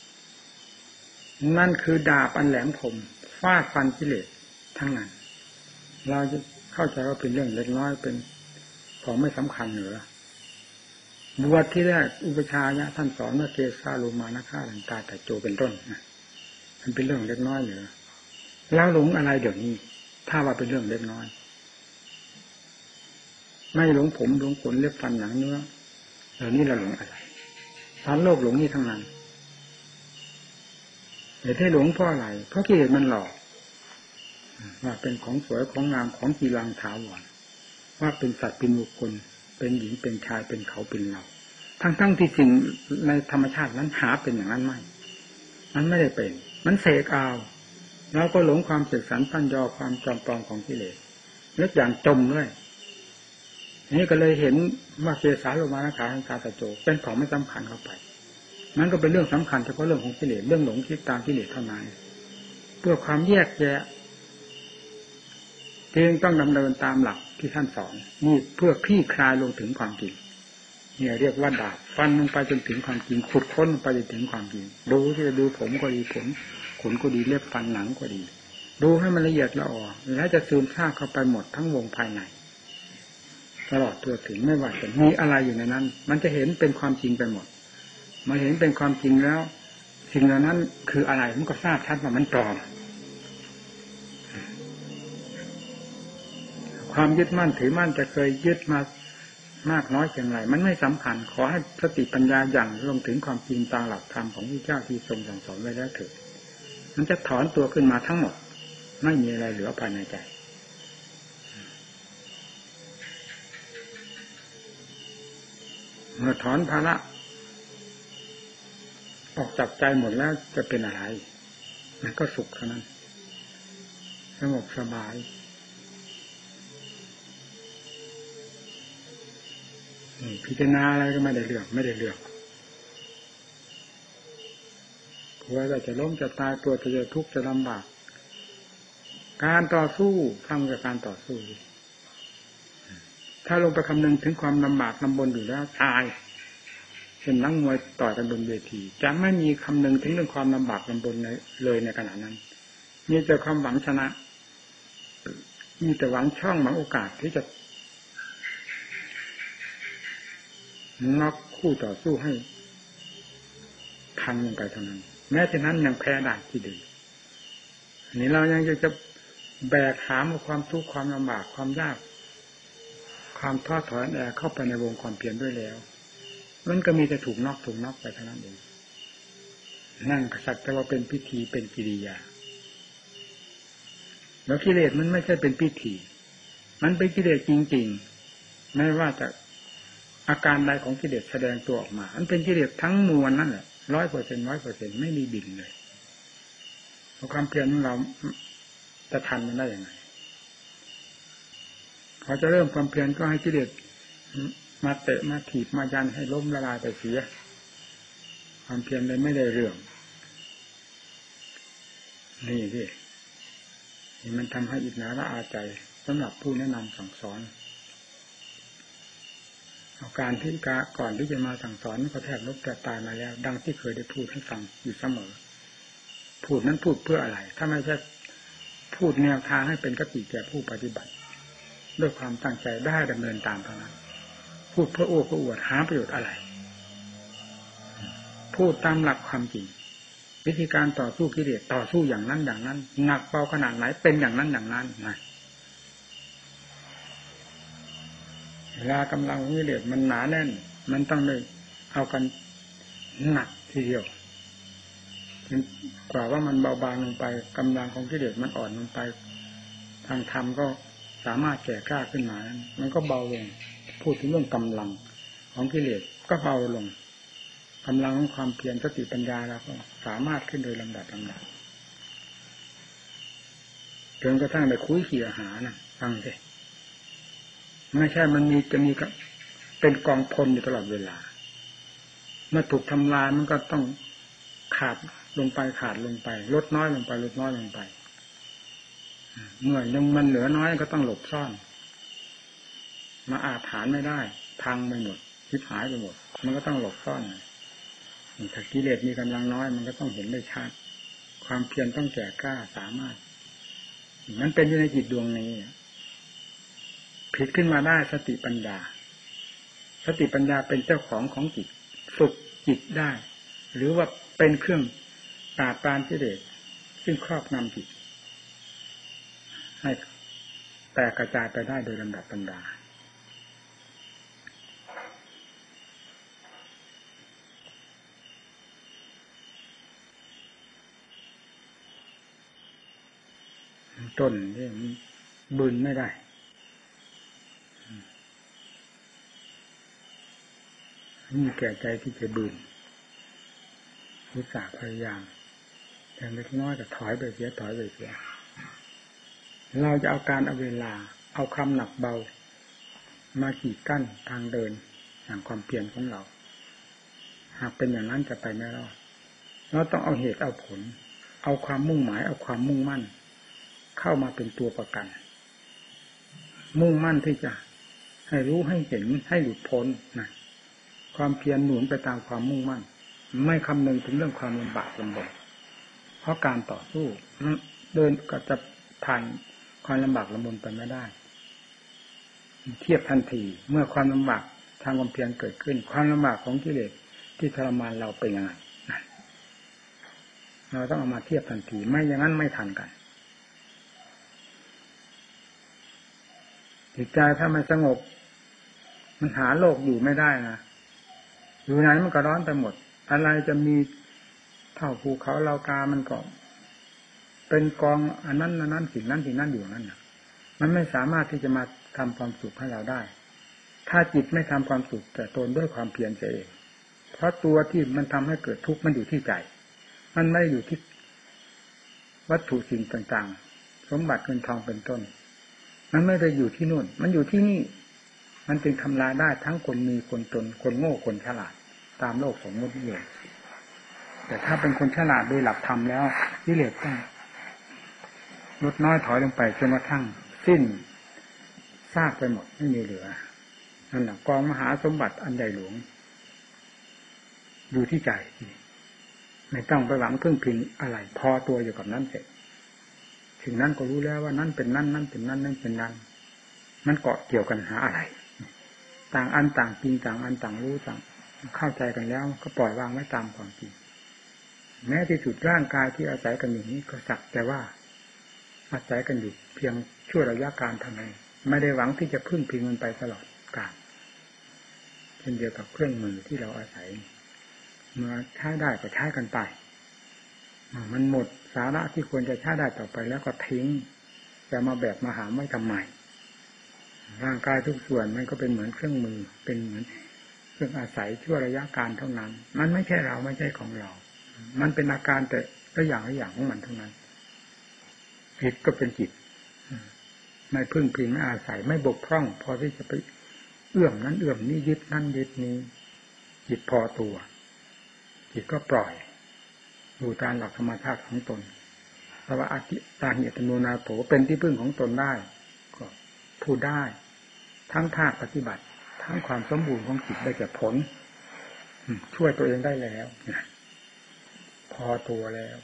S1: นั่นคือดาบอันแหลมคมฟาดฟันกิเลสทั้งนั้นเราจะเข้าใจว่าเป็นเรื่องเล็กน้อยเป็นของไม่สำคัญเหรือบวชที่แรกอุปชฌาย์ท่านสอนว่าเกสาโลมานะฆ่าลันตาแต่โจเป็นต้นมันเป็นเรื่องเล็กน้อยเหรือแล้วหลงอะไรเดี๋ยวนี้ถ้าว่าเป็นเรื่องเล็กน้อยไม่หลงผมหลงขนเล็บฟันหนังเนื้อเดี๋ยวนี้เราหลงอะไรทั้งโลกหลงนี่ทั้งนั้นเหตุให้หลงเพราะอะไรเพราะกิเลสมันหลอกว่าเป็นของสวยของงามของกีรังถาวรว่าเป็นสัตว์เป็นบุคคลเป็นหญิงเป็นชายเป็นเขาเป็นเราทั้งที่สิ่งในธรรมชาตินั้นหาเป็นอย่างนั้นไม่มันไม่ได้เป็นมันเสกเอาเราก็หลงความเสกสรรปั้นยอความจอมปลอมของกิเลสเลือกอย่างจมด้วยนี่ก็เลยเห็นว่าเกสาโลมานะฆ่าลันตาแต่โจเป็นของไม่สำคัญเข้าไปนั้นก็เป็นเรื่องสำคัญเฉพาะเรื่องของกิเลสเรื่องหลงคิดตามกิเลสเท่านั้นเพื่อความแยกแยะจึงต้องดำเนินตามหลักที่ท่านสอนนี่เพื่อคลี่คลายลงถึงความจริงเนี่ยเรียกว่าดาบฟันลงไปจนถึงความจริงขุดค้นลงไปจนถึงความจริงดูที่จะดูผมก็ดีขนก็ดีเล็บฟันหนังก็ดีดูให้มันละเอียดละออแล้วจะซึมซาบเข้าไปหมดทั้งวงภายในตลอดตัวถึงไม่ว่าจะมีอะไรอยู่ในนั้นมันจะเห็นเป็นความจริงไปหมดมาเห็นเป็นความจริงแล้วสิ่งเหล่านั้นคืออะไรมันก็ทราบชัดว่ามันปลอมความยึดมั่นถือมั่นจะเคยยึดมามากน้อยเพียงไรมันไม่สำคัญขอให้สติปัญญาอย่างลงถึงความจริงตามหลักธรรมของพระเจ้าที่ทรงสั่งสอนไว้แล้วเถิดมันจะถอนตัวขึ้นมาทั้งหมดไม่มีอะไรเหลือภายในใจเมื่อถอนภาระออกจากใจหมดแล้วจะเป็นอะไรมันก็สุขเท่านั้นสงบสบายพิจารณาอะไรก็ไม่ได้เรื่องกลัวว่าจะล้มจะตายตัวจะทุกข์จะลำบากการต่อสู้ทำกับการต่อสู้ถ้าลงไปคำนึงถึงความลำบากลำบนอยู่แล้วตายเป็นนักมวยต่อยกันบนเวทีจะไม่มีคำนึงถึงเรื่องความลำบากลำบนเลยในขณะนั้นมีแต่ความหวังชนะมีแต่หวังช่องหวังโอกาสที่จะน็อกคู่ต่อสู้ให้พังลงไปเท่านั้นแม้ฉะนั้นยังแพ้ได้ที่ดีอันนี้เรายังจะแบกหามความทุกข์ความลำบากความยากความท้อถอยแอเข้าไปในวงความเพียรด้วยแล้วมันก็มีแต่ถูกน็อกไปเท่านั้นเองนั่งกษัตริย์แต่ว่าเป็นพิธีเป็นกิริยาแล้วกิเลสมันไม่ใช่เป็นพิธีมันเป็นกิเลสจริงๆไม่ว่าจะอาการใดของกิเลสแสดงตัวออกมามันเป็นกิเลสทั้งมวลนั่นแหละ 100% ไม่มีบินเลยเพราะความเพียรของเราจะทันมันได้ยังไงพอจะเริ่มความเพียรก็ให้กิเลสมาเตะมาถีบมายันให้ล้มละลายไปเสียความเพียรเลยไม่ได้เรื่องนี่สิมันทำให้อิจฉาละอาใจสำหรับผู้แนะนำสั่งสอนเอาการที่ก่อนที่จะมาสั่งสอนก็แทบลบแทบตายมาแล้วดังที่เคยได้พูดให้ฟังอยู่เสมอพูดนั้นพูดเพื่ออะไรถ้าไม่ใช่พูดแนวทางให้เป็นคติแก่ผู้ปฏิบัติด้วยความตั้งใจได้ดำเนินตามเท่านั้นพูดเพื่อโอ้เพื่ออวดหาประโยชน์อะไรพูดตามหลักความจริงวิธีการต่อสู้กิเลสต่อสู้อย่างนั้นหนักเบาขนาดไหนเป็นอย่างนั้นนะเวลากำลังกิเลสมันหนาแน่นมันต้องเลยเอากันหนักทีเดียวกว่าว่ามันเบาบางลงไปกำลังของกิเลสมันอ่อนลงไปทางธรรมก็สามารถแก่กล้าขึ้นมามันก็เบาลงพูดถึงเรื่องกำลังของกิเลสก็เบาลงกำลังของความเพียรสติปัญญาแล้วก็สามารถขึ้นโดยลำดับจนกระทั่งไปคุ้ยเขี่ยหานะฟังสิไม่ใช่มันจะมีกับเป็นกองพลอยู่ตลอดเวลาเมื่อถูกทำลายมันก็ต้องขาดลงไปลดน้อยลงไปเมื่อยังมันเหลือน้อยก็ต้องหลบซ่อนมาอาถรรพ์ไม่ได้พังไปหมดชิบหายไปหมดมันก็ต้องหลบซ่อนถ้ากิเลสมีกำลังน้อยมันก็ต้องเห็นได้ชัดความเพียรต้องแก่กล้าสามารถมันเป็นอยู่ในจิตดวงนี้ผิดขึ้นมาได้สติปัญญาเป็นเจ้าของจิตฝึกจิตได้หรือว่าเป็นเครื่องปราบปรามกิเลสซึ่งครอบงำจิตให้แตกกระจายไปได้โดยลำดับปัญญาต้นนี่บืนไม่ได้มีแก่ใจที่จะบืนอุตส่าห์พยายามแต่เล็กน้อยก็ถอยไปเสียเราจะเอาการเอาเวลาเอาความหนักเบามาขีดกั้นทางเดินแห่งความเพียรของเราหากเป็นอย่างนั้นจะไปไม่รอดเราต้องเอาเหตุเอาผลเอาความมุ่งหมายเอาความมุ่งมั่นเข้ามาเป็นตัวประกันมุ่งมั่นที่จะให้รู้ให้เห็นให้หลุดพ้นนะความเพียรหนุนไปตามความมุ่งมั่นไม่คำนึงถึงเรื่องความลำบากลำบนเพราะการต่อสู้เดินก็จะผ่านความลำบากลำบนไปไม่ได้เทียบทันทีเมื่อความลำบากทางความเพียรเกิดขึ้นความลำบากของกิเลสที่ทรมานเราเป็นยังไงเราต้องเอามาเทียบทันทีไม่อย่างนั้นไม่ทันกันจิตใจถ้าไม่สงบมันหาโลกอยู่ไม่ได้นะอยู่ไหนมันก็ร้อนไปหมดอะไรจะมีเท่าภูเขาเหล่ากามันก็เป็นกองอันนั้นสิ่งนั้นอยู่นั่นน่ะมันไม่สามารถที่จะมาทำความสุขให้เราได้ถ้าจิตไม่ทำความสุขแต่ตนด้วยความเพียรเองเพราะตัวที่มันทำให้เกิดทุกข์มันอยู่ที่ใจมันไม่ได้อยู่ที่วัตถุสิ่งต่างๆสมบัติเงินทองเป็นต้นมันไม่ได้อยู่ที่นู่นมันอยู่ที่นี่มันจึงทำลายได้ทั้งคนมีคนจนคนโง่คนฉลาดตามโลกสมมติเลยแต่ถ้าเป็นคนฉลาดโดยหลักธรรมแล้วกิเลสต้องลดน้อยถอยลงไปจนกระทั่งสิ้นซากไปหมดไม่มีเหลือนั่นแหละกองมหาสมบัติอันใหญ่หลวงอยู่ที่ใจไม่ต้องไปหวังพึ่งพิงอะไรพอตัวอยู่กับนั้นเสร็จถึงนั้นก็รู้แล้วว่านั่นเป็นนั่นเป็นนั่นเป็นนั่นมันเกาะเกี่ยวกันหาอะไรต่างอันต่างจริงต่างอันต่างรู้ต่างเข้าใจกันแล้วก็ปล่อยวางไว้ตามความจริงแม้ที่สุดร่างกายที่อาศัยกันอยู่นี้ก็สักแต่ว่าอาศัยกันอยู่เพียงชั่วระยะการเท่านั้นไม่ได้หวังที่จะพึ่งพิงมันไปตลอดกาลเช่นเดียวกับเครื่องมือที่เราอาศัยเมื่อใช้ได้ก็ใช้กันไปมันหมดสาระที่ควรจะใช้ได้ต่อไปแล้วก็ทิ้งจะมาแบบมาหาไม่ทำไมร่างกายทุกส่วนมันก็เป็นเหมือนเครื่องมือเป็นเหมือนเครื่องอาศัยชั่วระยะการเท่านั้นมันไม่ใช่เราไม่ใช่ของเรามันเป็นอาการแต่ละอย่างของมันเท่านั้นจิตก็เป็นจิตไม่พึ่งพิงไม่อาศัยไม่บกพร่องพอที่จะไปเอื้อมนั้นเอื้อมนี้ยึดนั่นยึดนี้จิตพอตัวจิตก็ปล่อยอยู่ตามหลักธรรมชาติของตนเพราะว่าอธิตาหิตโนนาโถเป็นที่พึ่งของตนได้ก็พูดได้ทั้งภาคปฏิบัติทั้งความสมบูรณ์ของจิตได้แก่ผลช่วยตัวเองได้แล้วพอตัวแล้ว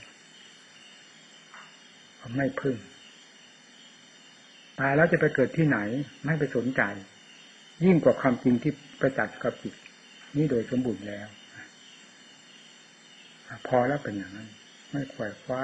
S1: ไม่พึ่งตายแล้วจะไปเกิดที่ไหนไม่ไปสนใจยิ่งกว่าความจริงที่ประจักษ์กับจิตนี่โดยสมบูรณ์แล้วพอแล้วเป็นอย่างนั้นไม่ขวายคว้า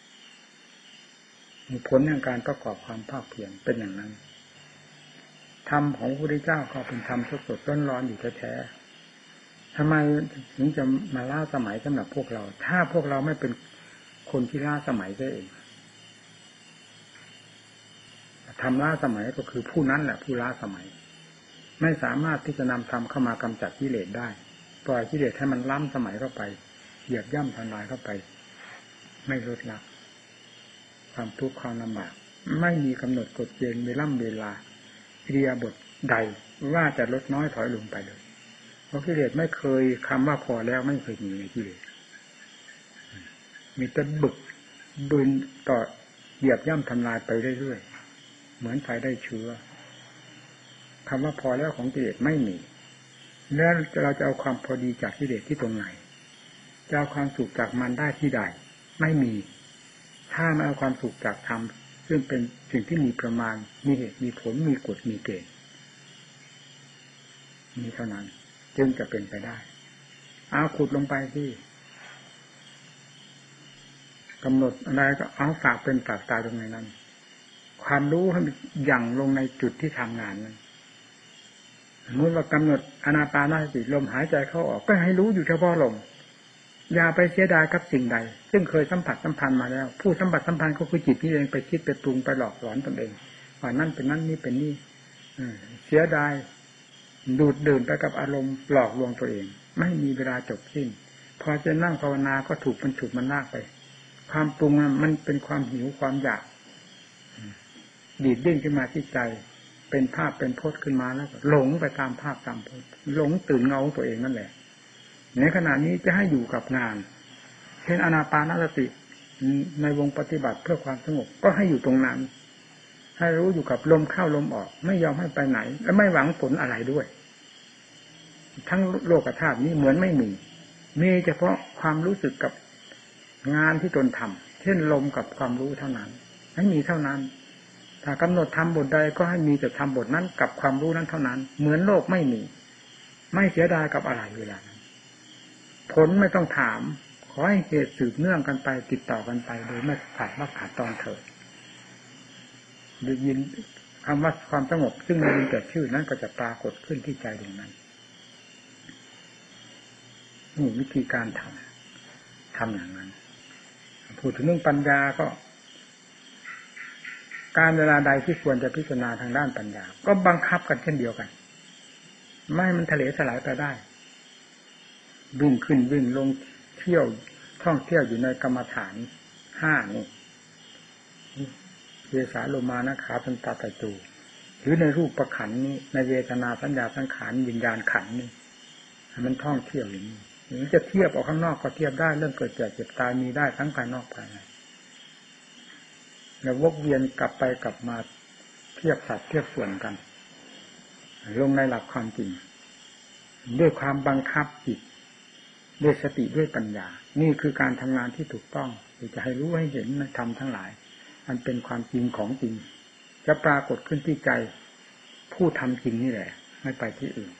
S1: มีผลในการประกอบความภาคเพียรเป็นอย่างนั้นธรรมของพระพุทธเจ้าก็เป็นธรรมสดๆร้อนๆอยู่แท้ๆทำไมถึงจะมาล้าสมัยสำหรับพวกเราถ้าพวกเราไม่เป็นคนที่ล้าสมัยซะเองทำล้าสมัยก็คือผู้นั้นแหละผู้ล้าสมัยไม่สามารถที่จะนำธรรมเข้ามากำจัดกิเลสได้ปล่อยกิเลสให้มันล้ำสมัยเข้าไปเหยียบย่ำทำลายเข้าไปไม่ลดละความทุกข์ความลำบากไม่มีกำหนดกฎเกณฑ์เวลาอิริยาบถใดว่าจะลดน้อยถอยลงไปเลยเพราะกิเลสไม่เคยคำว่าพอแล้วไม่เคยมีในกิเลสมีแต่บึกบืนต่อเหยียบย่ำทำลายไปเรื่อยๆเหมือนไฟได้เชื้อคำว่าพอแล้วของกิเลสไม่มีแล้วเราจะเอาความพอดีจากกิเลสที่ตรงไหนจะเอาความสุขจากมันได้ที่ใดไม่มีถ้าไม่เอาความสุขจากธรรมซึ่งเป็นสิ่งที่มีประมาณมีเหตุมีผลมีกฎมีเกณฑ์มีเท่านั้นจึงจะเป็นไปได้เอาขุดลงไปที่กำหนดอะไรก็เอาฝากเป็นฝากตายตรงไหนนั้นความรู้ให้มันยั่งลงในจุดที่ทำงานนั้นเมื่อว่ากำหนดอานาปานสติลมหายใจเข้าออกก็ให้รู้อยู่เฉพาะลมอย่าไปเสียดายกับสิ่งใดซึ่งเคยสัมผัสสัมพันธ์มาแล้วผู้สัมผัสสัมพันธ์ก็คือจิตนี่เองไปคิดไปปรุงไปหลอกหลอนตนเองว่านั่นเป็นนั่นนี่เป็นนี่เสียดายดูดดื่มไปกับอารมณ์หลอกลวงตัวเองไม่มีเวลาจบสิ้นพอจะนั่งภาวนาก็ถูกมันฉุดมันลากไปความปรุงมันเป็นความหิวความอยากดีดดิ้นขึ้นมาที่ใจเป็นภาพเป็นพจน์ขึ้นมาแล้วหลงไปตามภาพตามพจน์หลงตื่นเงาตัวเองนั่นแหละในขณะนี้จะให้อยู่กับงานเช่นอานาปานสติในวงปฏิบัติเพื่อความสงบก็ให้อยู่ตรงนั้นให้รู้อยู่กับลมเข้าลมออกไม่ยอมให้ไปไหนและไม่หวังผลอะไรด้วยทั้งโลกธาตุนี้เหมือนไม่มีเฉพาะความรู้สึกกับงานที่ตนทำเช่นลมกับความรู้เท่านั้นให้มีเท่านั้นถ้ากำหนดทำบทใดก็ให้มีแต่ทำบทนั้นกับความรู้นั้นเท่านั้นเหมือนโลกไม่มีไม่เสียดายกับอะไรเวลานั้นผลไม่ต้องถามขอให้เหตุสืบเนื่องกันไปติดต่อกันไปโดยไม่ขาดว่าขาดตอนเถิดได้ยินคำว่าความสงบซึ่งมีแต่ชื่อนั้นก็จะปรากฏขึ้นที่ใจดวงนั้นนี่วิธีการทำอย่างนั้นพูดถึงเรื่องปัญญาก็การเวลาใดที่ควรจะพิจารณาทางด้านปัญญาก็บังคับกันเช่นเดียวกันไม่ให้มันทะเลสลายไปได้วิ่งขึ้นวิ่งลงเที่ยวท่องเที่ยวอยู่ในกรรมฐาน5นี่เวสาโลมานะขาเป็นตาไตตูหรือในรูปประขันนี้ในเวทนาสัญญาสังขารวิญญาณขันนี่มันท่องเที่ยวอย่างนี้หรือจะเทียบออกข้างนอกก็เทียบได้เรื่องเกิดแก่เจ็บตายมีได้ทั้งภายนอกภายในแล้ววกเวียนกลับไปกลับมาเทียบสัดเทียบส่วนกันลงในหลักความจริงด้วยความบังคับจิตด้วยสติด้วยปัญญานี่คือการทำงานที่ถูกต้องที่จะให้รู้ให้เห็นในธรรมทั้งหลายอันเป็นความจริงของจริงจะปรากฏขึ้นที่ใจผู้ทำจริงนี่แหละไม่ไปที่อื่น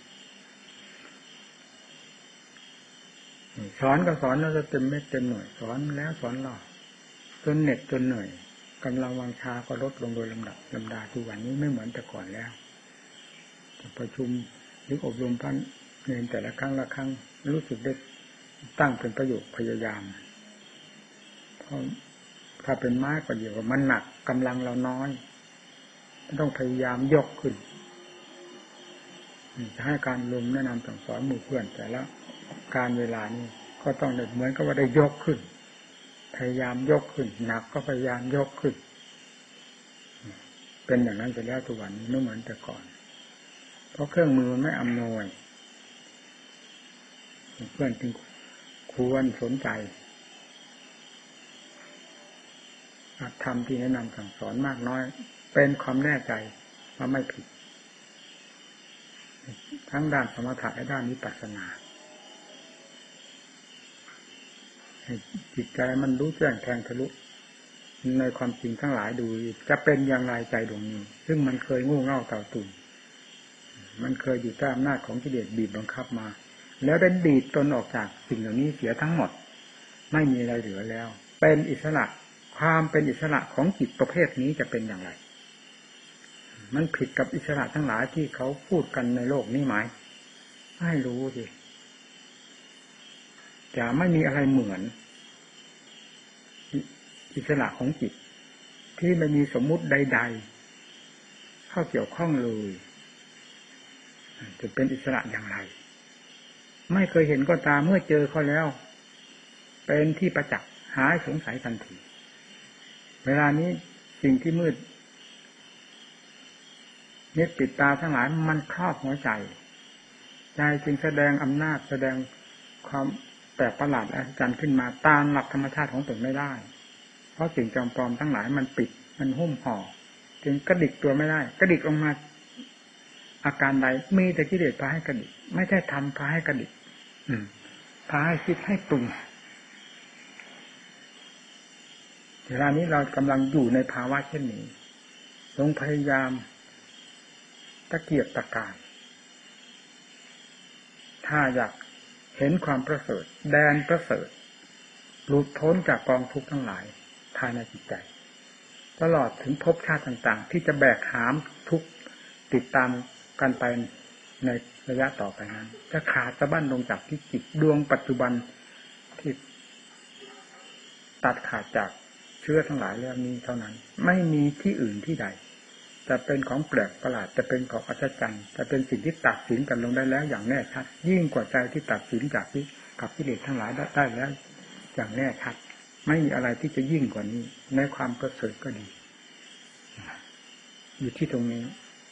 S1: สอนก็สอนแล้วจะเต็มเม็ดเต็มหน่วยสอนแล้วสอนเล่าจนเหน็ดจนเหนื่อยกำลังวังชาก็ลดลงโดยลำดับลำดาทุกวันนี้ไม่เหมือนแต่ก่อนแล้วประชุมหรืออบรมท่านเรียนแต่ละครั้งละครั้งรู้สึกได้ตั้งเป็นประโยชน์พยายามเพราะถ้าเป็นไม้ก็เดียวว่ามันหนักกำลังเราน้อยต้องพยายามยกขึ้นจะให้การลมแนะนำสั่งสอนหมู่เพื่อนแต่ละการเวลานี้ก็ต้องเหมือนกับว่าได้ยกขึ้นพยายามยกขึ้นหนักก็พยายามยกขึ้นเป็นอย่างนั้นไปแล้วทุกวันนี้ไม่เหมือนแต่ก่อนเพราะเครื่องมือมันไม่อำนวยเพื่อนจึงควรสนใจธรรมที่แนะนำสั่งสอนมากน้อยเป็นความแน่ใจว่าไม่ผิดทั้งด้านสมถะและด้านวิปัสสนาจิตใจมันรู้แจ้งแทงทะลุในความจริงทั้งหลายดูจะเป็นอย่างไรใจดวงนี้ซึ่งมันเคยโง่เง่าเต่าตุ่นมันเคยอยู่ใต้อำนาจของกิเลสบีบบังคับมาแล้วได้ดีดตนออกจากสิ่งเหล่านี้เสียทั้งหมดไม่มีอะไรเหลือแล้วเป็นอิสระความเป็นอิสระของจิตประเภทนี้จะเป็นอย่างไรมันผิดกับอิสระทั้งหลายที่เขาพูดกันในโลกนี้ไหมให้รู้สิจะไม่มีอะไรเหมือนอิสระของจิตที่ไม่มีสมมุติใดเข้าเกี่ยวข้องเลยจะเป็นอิสระอย่างไรไม่เคยเห็นก็ตามเมื่อเจอเขาแล้วเป็นที่ประจักษ์หายสงสัยทันทีเวลานี้สิ่งที่มืดมิดปิดตาทั้งหลายมันครอบหัวใจใจจึงแสดงอำนาจแสดงความแปลกประหลาดอัศจรรย์ขึ้นมาตามหลักธรรมชาติของตนไม่ได้เพราะสิ่งจอมปลอมทั้งหลายมันปิดมันหุ้มห่อจึงกระดิกตัวไม่ได้กระดิกออกมาอาการใดมีแต่กิเลสพาให้กระดิกไม่ใช่ทำพาให้กระดิกพาให้คิดให้ปรุงเวลานี้เรากำลังอยู่ในภาวะเช่นนี้จงพยายามตะเกียกตะกายถ้าอยากเห็นความประเสริฐแดนประเสริฐหลุดพ้นจากกองทุกข์ทั้งหลายภายในจิตใจตลอดถึงภพชาติต่างๆที่จะแบกหามทุกข์ติดตามกันไปในระยะต่อไปนั้นจะขาดสะบั้นลงจากที่จิตดวงปัจจุบันที่ตัดขาดจากเชื้อทั้งหลายแล้วนี้เท่านั้นไม่มีที่อื่นที่ใดจะเป็นของแปลกประหลาดจะเป็นของอัศจรรย์จะเป็นสิ่งที่ตัดสินกันลงได้แล้วอย่างแน่ชัดยิ่งกว่าใจที่ตัดสินจากที่กับกิเลสทั้งหลายได้แล้วอย่างแน่ชัดไม่มีอะไรที่จะยิ่งกว่านี้ในความประเสริฐก็ดีอยู่ที่ตรงนี้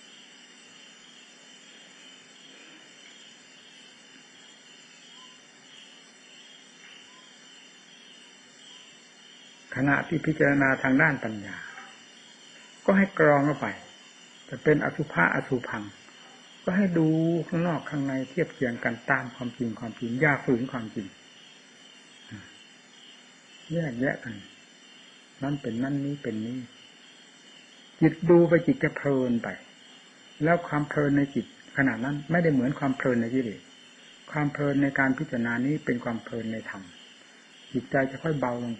S1: ขณะที่พิจารณาทางด้านปัญญาก็ให้กรองเข้าไปจะเป็นอสุภะอสุภังก็ให้ดูข้างนอกข้างในเทียบเคียงกันตามความจริงอย่าฝืนความจริงแยกแยะกันนั่นเป็นนั่นนี้เป็นนี้จิตดูไปจิตจะเพลินไปแล้วความเพลินในจิตขณะนั้นไม่ได้เหมือนความเพลินในกิเลสความเพลินในการพิจารณานี้เป็นความเพลินในธรรมจิตใจจะค่อยเบาลงไป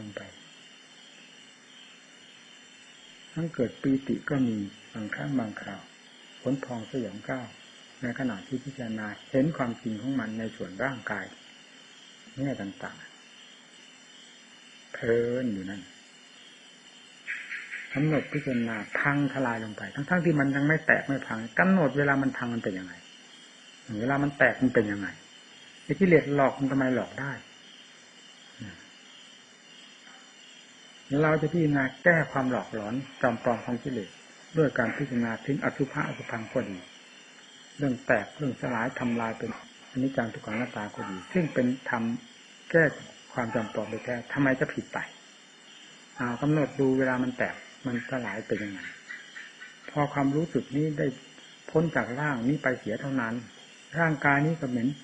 S1: ทั้งเกิดปีติก็มีบางครั้งบางคราวผลพองสยองก้าวในขณะที่พิจารณาเห็นความจริงของมันในส่วนร่างกายแง่ต่างๆเพลินอยู่นั่นกำหนดพิจารณาพังทลายลงไปทั้งที่มันยังไม่แตกไม่พังกำหนดเวลามันพังมันเป็นยังไงเวลามันแตกมันเป็นยังไงไอ้กิเลสหลอกมันทำไมหลอกได้เราจะพิจารณาแก้ความหลอกหลอนจอมปลอมของกิเลสด้วยการพิจารณาถึงอสุภะอสุภังก็ดีเรื่องแตกเรื่องสลายทำลายเป็นอนิจจังทุกขังอนัตตาก็ดีซึ่งเป็นธรรมแก้ความจอมปลอมไปแท้ทำไมจะผิดไปกำหนดดูเวลามันแตกมันสลายเป็นยังไงพอความรู้สึกนี้ได้พ้นจากร่างนี้ไปเสียเท่านั้นร่างกายนี้ก็เหม็น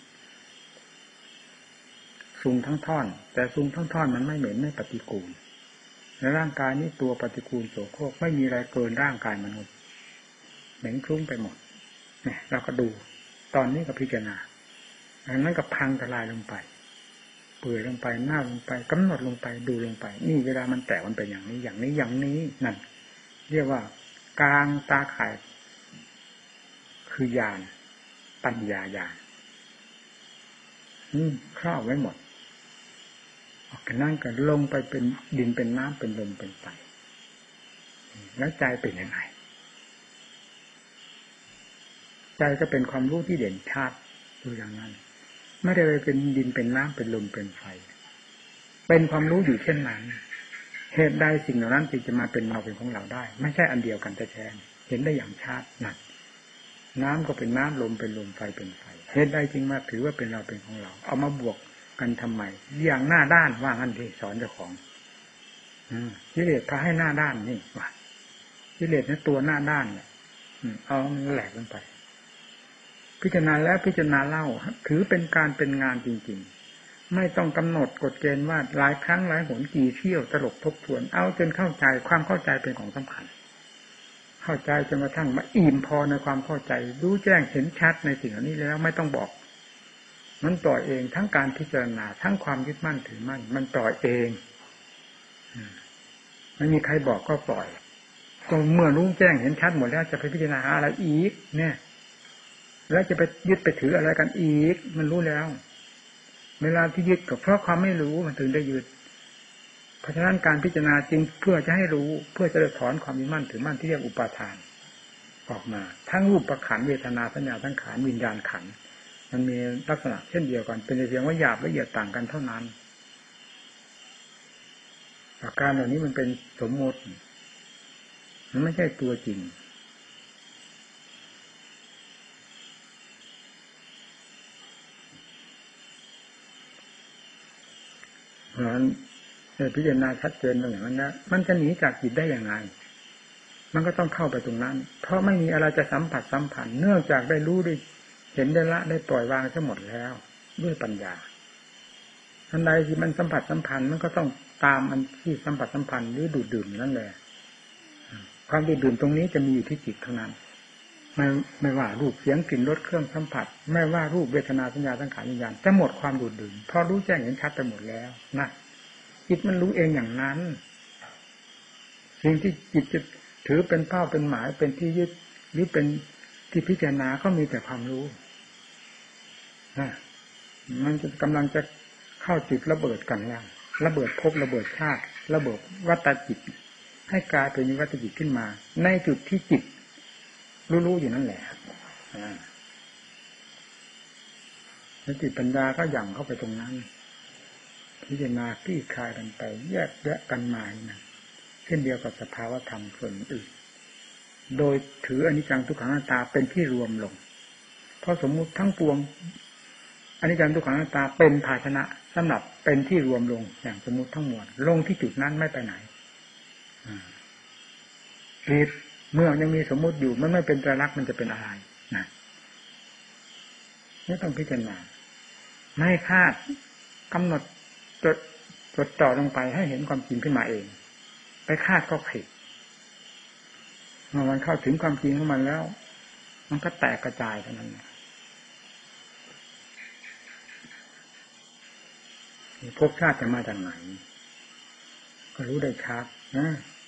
S1: สูงทั้งท่อนแต่สูงทั้งท่อนมันไม่เหม็นไม่ปฏิกูลในร่างกายนี้ตัวปฏิกูลโสโครกไม่มีอะไรเกินร่างกายมนุษย์เหม็นคลุ้งไปหมดเนี่ยเราก็ดูตอนนี้ก็พิจารณาอันนั้นก็พังทลายลงไปเปื่อยลงไปหน้าลงไปกำหนดลงไปดูลงไปนี่เวลามันแตกมันเป็นอย่างนี้นั่นเรียกว่ากลางตาข่ายคือญาณปัญญาญาณครอบไว้หมดกันนั่งกันลงไปเป็นดินเป็นน้ำเป็นลมเป็นไฟแล้วใจเป็นยังไงใจก็เป็นความรู้ที่เด่นชัดอยู่อย่างนั้นไม่ได้ไปเป็นดินเป็นน้ำเป็นลมเป็นไฟเป็นความรู้อยู่เช่นนั้นเหตุใดสิ่งเหล่านั้นจึงจะมาเป็นเราเป็นของเราได้ไม่ใช่อันเดียวกันแต่แท้เห็นได้อย่างชัดนั่นน้ำก็เป็นน้ำลมเป็นลมไฟเป็นไฟเหตุใดจึงมาถือว่าเป็นเราเป็นของเราเอามาบวกกันทำไมอย่างหน้าด้านว่างั้นที่สอนเจ้าของกิเลสพาให้หน้าด้านนี่ว่ากิเลสนี่ตัวหน้าด้านเนี่ยเอาแหลกลงไปพิจารณาแล้วพิจารณาเล่าถือเป็นการเป็นงานจริงๆไม่ต้องกำหนดกฎเกณฑ์ว่าหลายครั้งหลายหนกี่เที่ยวตลบทบทวนเอาจนเข้าใจความเข้าใจเป็นของสำคัญเข้าใจจนกระทั่งมาอิ่มพอในความเข้าใจรู้แจ้งเห็นชัดในสิ่งเหล่านี้แล้วไม่ต้องบอกมันปล่อยเองทั้งการพิจารณาทั้งความยึดมั่นถือมั่นมันปล่อยเองไม่มีใครบอกก็ปล่อยตรงเมื่อรู้แจ้งเห็นชัดหมดแล้วจะไปพิจารณาอะไรอีกเนี่ยแล้วจะไปยึดไปถืออะไรกันอีกมันรู้แล้วเวลาที่ยึดก็เพราะความไม่รู้มันถึงได้ยึดเพราะฉะนั้นการพิจารณาจริงเพื่อจะให้รู้เพื่อจะถอนความยึดมั่นถือมั่นที่เรียกอุปาทานออกมาทั้งรูปประขันเวทนาสัญญาสังขารวิญญาณขันธ์มันมีลักษณะเช่นเดียวกันเป็นเพียงว่าหยาบละเอียดต่างกันเท่านั้นอาการเหล่านี้มันเป็นสมมติมันไม่ใช่ตัวจริงเพราะฉะนั้นพิจารณาชัดเจนอย่างนั้นนะมันจะหนีจากจิตได้อย่างไรมันก็ต้องเข้าไปตรงนั้นเพราะไม่มีอะไรจะสัมผัสสัมพันธ์เนื่องจากได้รู้ได้เห็นได้ละได้ปล่อยวางทั้งหมดแล้วด้วยปัญญาอันใดที่มันสัมผัสสัมพันธ์มันก็ต้องตามอันที่สัมผัสสัมพันธ์หรือดูดดื่มนั่นแหละความดูดดื่มตรงนี้จะมีอยู่ที่จิตเท่านั้นไม่ว่ารูปเสียงกลิ่นรสเครื่องสัมผัสไม่ว่ารูปเวทนาสัญญาสังขารวิญญาณจะหมดความดูดดื่มเพราะรู้แจ้งเห็นชัดไปหมดแล้วนะจิตมันรู้เองอย่างนั้นสิ่งที่จิตจะถือเป็นเป้าเป็นหมายเป็นที่ยึดหรือเป็นที่พิจารณาก็มีแต่ความรู้นะมันจะกำลังจะเข้าจุดระเบิดกันแล้วระเบิดภพระเบิดชาติระเบิดวัฏจิตให้กลายเป็นวัฏจิตขึ้นมาในจุดที่จิตรู้อยู่นั่นแหละสติปัญญาก็หยั่งเข้าไปตรงนั้นพิจารณาคลี่คลายกันไปแยกแยะกันมานะเช่นเดียวกับสภาวธรรมส่วนอื่นโดยถืออนิจจังทุกขังอนัตตาเป็นที่รวมลงเพราะสมมุติทั้งปวงอนิจจังทุกขังอนัตตาเป็นภาชนะสำหรับเป็นที่รวมลงอย่างสมมุติทั้งมวลลงที่จุดนั้นไม่ไปไหนจิตเมื่อยังมีสมมุติอยู่มันไม่เป็นไตรลักษณ์มันจะเป็นอะไรนะไม่ต้องพิจารณาไม่คาดกำหนดจดจ่อลงไปให้เห็นความจริงขึ้นมาเองไปคาดก็ผิดเมื่อมันเข้าถึงความจริงของมันแล้วมันก็แตกกระจายเท่านั้นภพชาติจะมาจากไหนก็รู้ได้ชัดนะ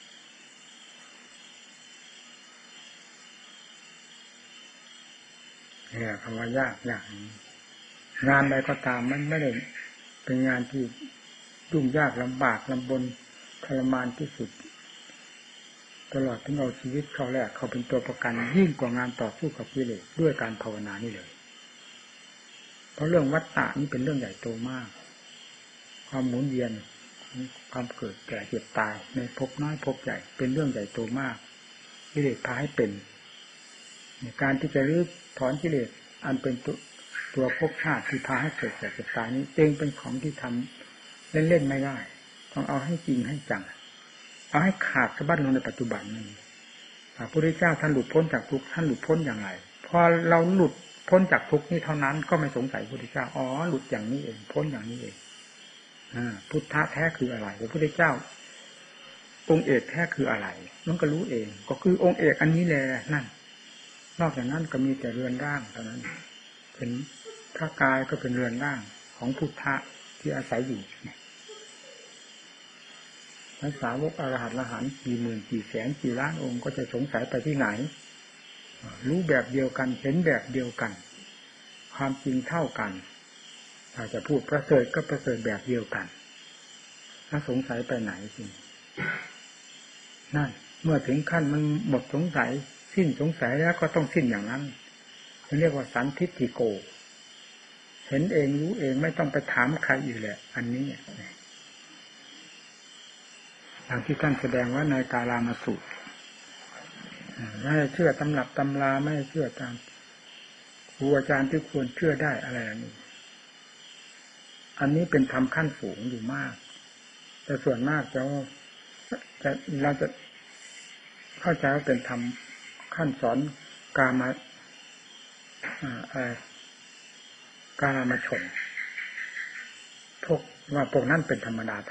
S1: เนี่ยคำว่ายากงานใดก็ตามมันไม่ได้เป็นงานที่ยุ่งยากลำบากลำบนทรมานที่สุดตลอดถึงเอาชีวิตเข้าแลกเขาเป็นตัวประกันยิ่งกว่างานต่อสู้กับกิเลสด้วยการภาวนานี่เลยเพราะเรื่องวัฏฏะนี่เป็นเรื่องใหญ่โตมากความหมุนเวียนความเกิดแก่เจ็บตายในภพน้อยภพใหญ่เป็นเรื่องใหญ่โตมากกิเลสพาให้เป็นการที่จะรื้อถอนกิเลสอันเป็นตัวภพชาติที่พาให้เกิดแก่เจ็บตายนี้จึงเป็นของที่ทำเล่นๆไม่ได้ต้องเอาให้จริงให้จังเอาให้ขาดสะบั้นลงในปัจจุบันนี้พระพุทธเจ้าท่านหลุดพ้นจากทุกข์ท่านหลุดพ้นอย่างไรพอเราหลุดพ้นจากทุกข์นี้เท่านั้นก็ไม่สงสัยพระพุทธเจ้าอ๋อหลุดอย่างนี้เองพ้นอย่างนี้เองพุทธะแท้คืออะไรพระพุทธเจ้าองค์เอกแท้คืออะไรมันก็รู้เองก็คือองค์เอกอันนี้แหละนั่นนอกจากนั้นก็มีแต่เรือนร่างเท่านั้นเป็นพระกายก็เป็นเรือนร่างของพุทธะที่อาศัยอยู่พระสาวกอรหันต์ละหันกี่หมื่นกี่แสนกี่ล้านองค์ก็จะสงสัยไปที่ไหนรู้แบบเดียวกันเห็นแบบเดียวกันความจริงเท่ากันถ้าจะพูดประเสริฐก็ประเสริฐแบบเดียวกันถ้าสงสัยไปไหนจริงนั่นเมื่อถึงขั้นมันหมดสงสัยสิ้นสงสัยแล้วก็ต้องสิ้นอย่างนั้นเรียกว่าสันทิฏฐิโกเห็นเองรู้เองไม่ต้องไปถามใครอยู่แหละอันนี้อย่างที่ท่านแสดงว่าในกาลามสูตรไม่เชื่อตำรับตำราไม่เชื่อตามครูอาจารย์ที่ควรเชื่อได้อะไรนี่อันนี้เป็นธรรมขั้นสูงอยู่มากแต่ส่วนมากเราจะเข้าใจว่าเป็นธรรมขั้นสอนกามชนพวกนั้นเป็นธรรมดา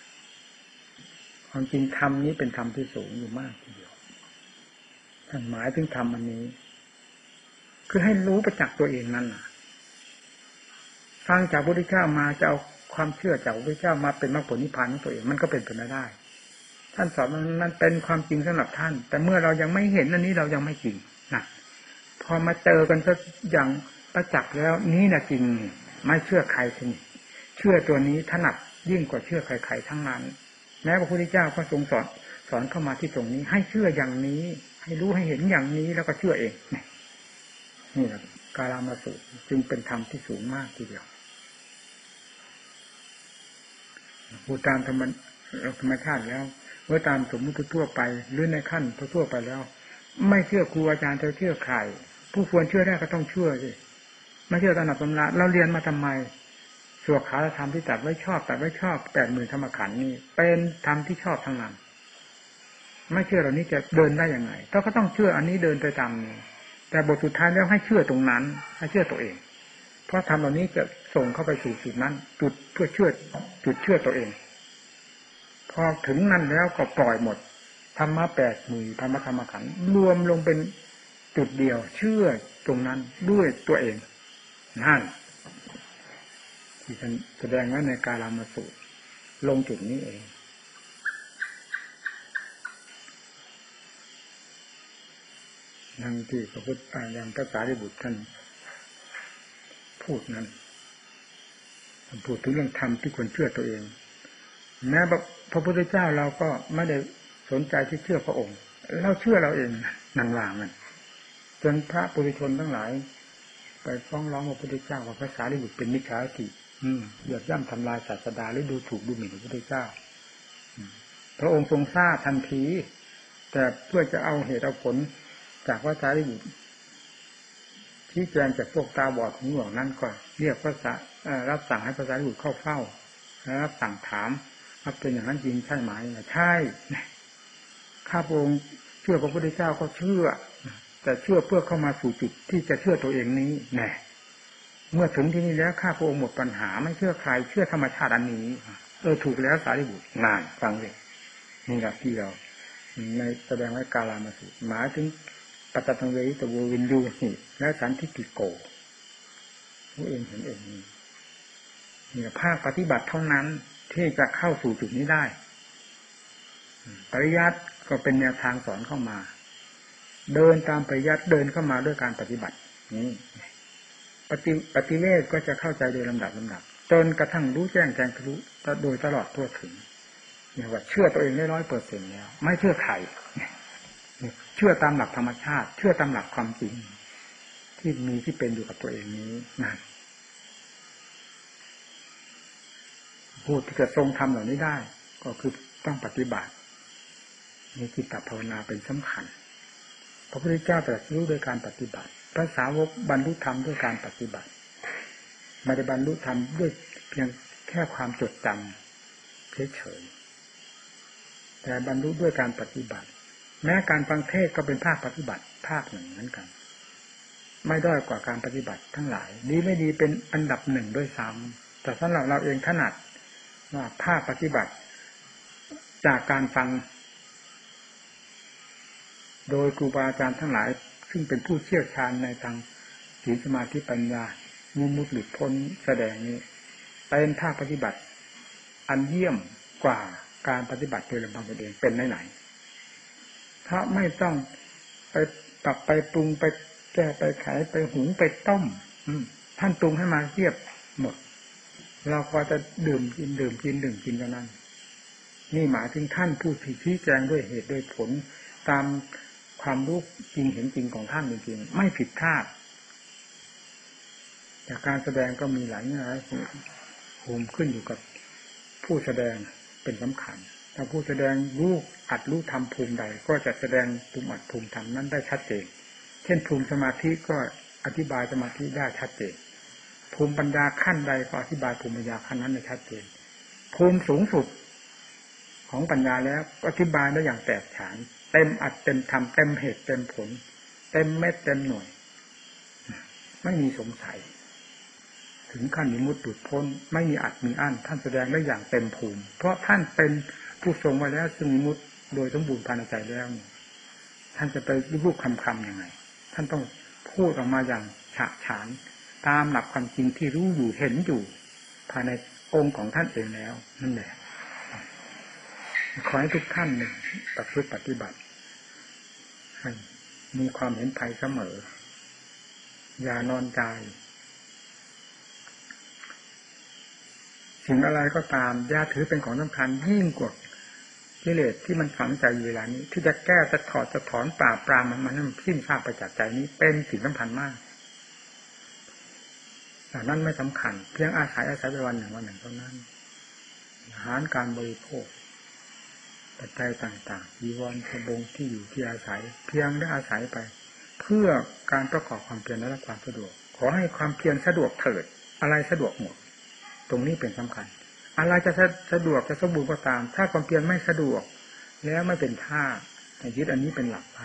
S1: ความจริงธรรมนี้เป็นธรรมที่สูงอยู่มากทีเดียวท่านหมายถึงธรรมอันนี้คือให้รู้ประจักษ์ตัวเองนั่นน่ะฟังจากพระพุทธเจ้ามาจะเอาความเชื่อจากพระพุทธเจ้ามาเป็นมรรคผลนิพพานของตัวเองมันก็เป็นไปไม่ได้ท่านสอนมันเป็นความจริงสำหรับท่านแต่เมื่อเรายังไม่เห็นอันนี้เรายังไม่จริงนะพอมาเจอกันซะอย่างประจักษ์แล้วนี้น่ะจริงไม่เชื่อใครทีนี้เชื่อตัวนี้ถนัดยิ่งกว่าเชื่อใครๆทั้งนั้นแม้พระพุทธเจ้าก็ทรงสอนเข้ามาที่ตรงนี้ให้เชื่ออย่างนี้ให้รู้ให้เห็นอย่างนี้แล้วก็เชื่อเองนี่แหละกาลามาสูตรจึงเป็นธรรมที่สูงมากทีเดียวพูดตามธรรมชาติแล้วเมื่อตามสมมติทั่วไปหรือในขั้นทั่วไปแล้วไม่เชื่อครูอาจารย์จะเชื่อใครผู้ควรเชื่อได้ก็ต้องเชื่อสิไม่เชื่อตามหลักตำราเราเรียนมาทำไมสวดขาธรรมที่ตัดไว้ชอบ80,000ธรรมขันธ์นี่เป็นธรรมที่ชอบทั้งนั้นไม่เชื่อเหล่านี้จะเดินได้ยังไงก็ต้องเชื่ออันนี้เดินไปตามนี้แต่บทสุดท้ายแล้วให้เชื่อตรงนั้นให้เชื่อตัวเองเพราะธรรมเหล่านี้จะส่งเข้าไปสู่จุดนั้นจุดเพื่อเชื่อจุดเชื่อตัวเองพอถึงนั้นแล้วก็ปล่อยหมดธรรมะ80,000ธรรมขันธ์รวมลงเป็นจุดเดียวเชื่อตรงนั้นด้วยตัวเองนั่นที่ท่านแสดงไว้ในกาลามสูตรลงจุดนี้เองดังที่พระพุทธอย่างพระสารีบุตรท่านพูดนั้นท่านพูดถึงเรื่องธรรมที่ควรเชื่อตัวเองแม้พระพุทธเจ้าเราก็ไม่ได้สนใจที่เชื่อพระองค์เราเชื่อเราเองนั่นว่ามันจนพระปุถุชนทั้งหลายไปฟ้องร้องพระพุทธเจ้าว่าพระสารีบุตรเป็นมิจฉาทิฏฐิเหยียบย่ำทำลายศาสดาหรือดูถูกดูหมิ่นพระพุทธเจ้าพระองค์ทรงทราบทันทีแต่เพื่อจะเอาเหตุเอาผลจากพระสารีบุตรชี้แจงจากพวกตาบอดหูหนวกนั้นก็เรียกรับสั่งให้พระสารีบุตรเข้าเฝ้ารับสั่งถามว่าเป็นอย่างนั้นจริงใช่ไหมใช่ข้าพระองค์เชื่อพระพุทธเจ้าก็เชื่อแต่เชื่อเพื่อเข้ามาสู่จุดที่จะเชื่อตัวเองนี้แน่เมื่อถึงที่นี่แล้วข้าพระองค์หมดปัญหาไม่เชื่อใครเชื่อธรรมชาติอันนี้ถูกแล้วสารีบุตรนานฟังเลยนี่แหละที่เราในแสดงไว้กาลามาสูตรหมายถึงปัจจตังเวหิตโววินยูหิและสันทิฏฐิโกผู้เองเห็นเองนี่ภาคปฏิบัติเท่านั้นที่จะเข้าสู่จุดนี้ได้ปริยัติก็เป็นแนวทางสอนเข้ามาเดินตามปริยัติเดินเข้ามาด้วยการปฏิบัตินี่ปฏิเวทก็จะเข้าใจโดยลำดับจนกระทั่งรู้แจ้งแทงทะลุโดยตลอดทั่วถึงเนี่ยว่าเชื่อตัวเองได้ 100% แล้วไม่เชื่อใครเชื่อตามหลักธรรมชาติเชื่อตามหลักความจริงที่มีที่เป็นอยู่กับตัวเองนี้นั่นผู้ที่จะทรงทำเหล่านี้ได้ก็คือต้องปฏิบัติมีจิตภาวนาเป็นสำคัญพระพุทธเจ้าตรัสรู้โดยการปฏิบัติพระสาวกบรรลุธรรมด้วยการปฏิบัติไม่ได้บรรลุธรรมด้วยเพียงแค่ความจดจำเฉยๆแต่บรรลุด้วยการปฏิบัติแม้การฟังเทศก็เป็นภาคปฏิบัติภาคหนึ่งเหมือนกันไม่ด้อยกว่าการปฏิบัติทั้งหลายดีไม่ดีเป็นอันดับหนึ่งด้วยซ้ำแต่สำหรับเราเองถนัดว่าภาคปฏิบัติจากการฟังโดยครูบาอาจารย์ทั้งหลายซึ่งเป็นผู้เชี่ยวชาญในทางศีลสมาธิปัญญามุตหลุดพ้นแสดงนี้เป็นภาคปฏิบัติอันเยี่ยมกว่าการปฏิบัติโดยลำพังตนเองเป็นไหนเพราะไม่ต้องไปปรับไปปรุงไปแก้ไปไขไปหุงไปต้มท่านปรุงให้มาเรียบหมดเราพอจะดื่มกินเท่านั้นนี่หมายถึงท่านผู้ชี้แจงด้วยเหตุด้วยผลตามความรู้จริงเห็นจริงของท่านจริงๆไม่ผิดคาดแต่การแสดงก็มีหลายแง่หลายภูมิขึ้นอยู่กับผู้แสดงเป็นสำคัญถ้าผู้แสดงรู้อัดรู้ทำภูมิใดก็จะแสดงภูมิอัดภูมิทำนั้นได้ชัดเจนเช่นภูมิสมาธิก็อธิบายสมาธิได้ชัดเจนภูมิปัญญาขั้นใดก็อธิบายภูมิปัญญาขั้นนั้นได้ชัดเจนภูมิสูงสุดของปัญญาแล้วอธิบายได้อย่างแตกฉานเต็มอัดเต็มทำเต็มเหตุเต็มผลเต็มเม็ดเต็มหน่วยไม่มีสงสัยถึงขั้นวิมุตติหลุดพ้นไม่มีอัดมีอั้นท่านแสดงได้อย่างเต็มภูมิเพราะท่านเป็นผู้ทรงไว้แล้วซึ่งวิมุตติโดยสมบูรณ์ภายในใจแล้วท่านจะไปรูปคำยังไงท่านต้องพูดออกมาอย่างฉะฉานตามหลักความจริงที่รู้อยู่เห็นอยู่ภายในองค์ของท่านเองแล้วนั่นแหละขอให้ทุกท่านประพฤติปฏิบัติให้มีความเห็นภัยเสมออย่านอนใจสิ่งอะไรก็ตามอย่าถือเป็นของสำคัญยิ่งกว่ากิเลสที่มันฝังใจอยู่เวลานี้ที่จะแก้จะถอดจะถอนปราบปรามมันสิ้นซากไปจากใจนี้เป็นสิ่งสำคัญมากแต่นั้นไม่สำคัญเพียงอาศัยไปวันหนึ่งเท่านั้นอาหารการบริโภคปัจจัยต่างๆจีวรสบงที่อยู่ที่อาศัยเพียงได้อาศัยไปเพื่อการประกอบความเพียรและความสะดวกขอให้ความเพียรสะดวกเถิดอะไรสะดวกหมดตรงนี้เป็นสำคัญอะไรจะสะดวกจะสมบูรณ์ก็ตามถ้าความเพียรไม่สะดวกแล้วไม่เป็นท่ายึดอันนี้เป็นหลักไป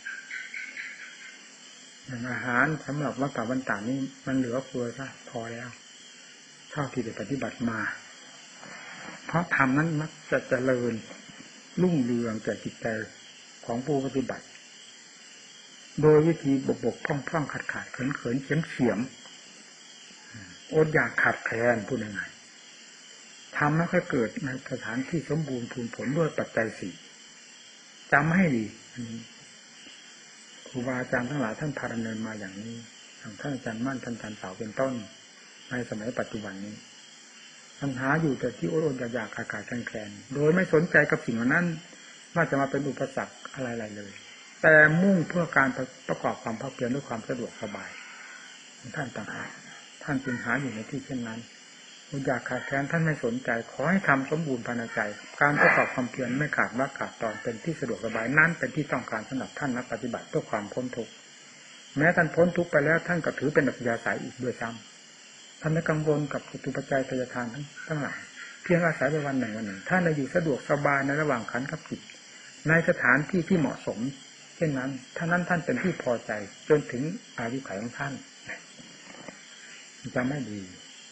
S1: อาหารสำหรับวัตถุวันต่างนี้มันเหลือเฟือซะพอแล้วเท่าที่ได้ปฏิบัติมาเพราะธรรมนั้นมักจะเจริญรุ่งเรืองแก่จิตใจของผู้ปฏิบัติโดยวิธีบกพร่องขาดเขินเฉียมอดอยากขาดแคลนพูดยังไงทำไม่ค่อยเกิดในสถานที่สมบูรณ์พูนผลด้วยปัจจัยสี่จำให้ดีครูบาอาจารย์ทั้งหลายท่านพาดำเนินมาอย่างนี้ท่านอาจารย์มั่นท่านอาจารย์เสาเป็นต้นในสมัยปัจจุบันนี้ปัญหาอยู่แต่ที่อดอยากขาดแคลนโดยไม่สนใจกับสิ่งนั้นว่าจะมาเป็นอุปสรรคอะไรเลยแต่มุ่งเพื่อการประกอบความภาคเพียรด้วยความสะดวกสบายท่านต่างหากท่านจึงหาอยู่ในที่เช่นนั้นอยากขาดแคลนท่านไม่สนใจขอให้ทำสมบูรณ์ภายในใจการประกอบความเพียรไม่ขาดวรรคขาดตอนเป็นที่สะดวกสบายนั้นเป็นที่ต้องการสำหรับท่านนักปฏิบัติเพื่อความพ้นทุกข์แม้ท่านพ้นทุกข์ไปแล้วท่านก็ถือเป็นอัธยาศัยอีกด้วยซ้ำท่านไม่กังวลกับจตุปัจจัยทายทานทั้งหลายเพียงอาศัยไปวันหนึ่งท่านอยู่สะดวกสบายในระหว่างขันธ์กับจิตในสถานที่ที่เหมาะสมเช่นนั้นท่านเป็นที่พอใจจนถึงอายุขัยของท่านจะไม่ดี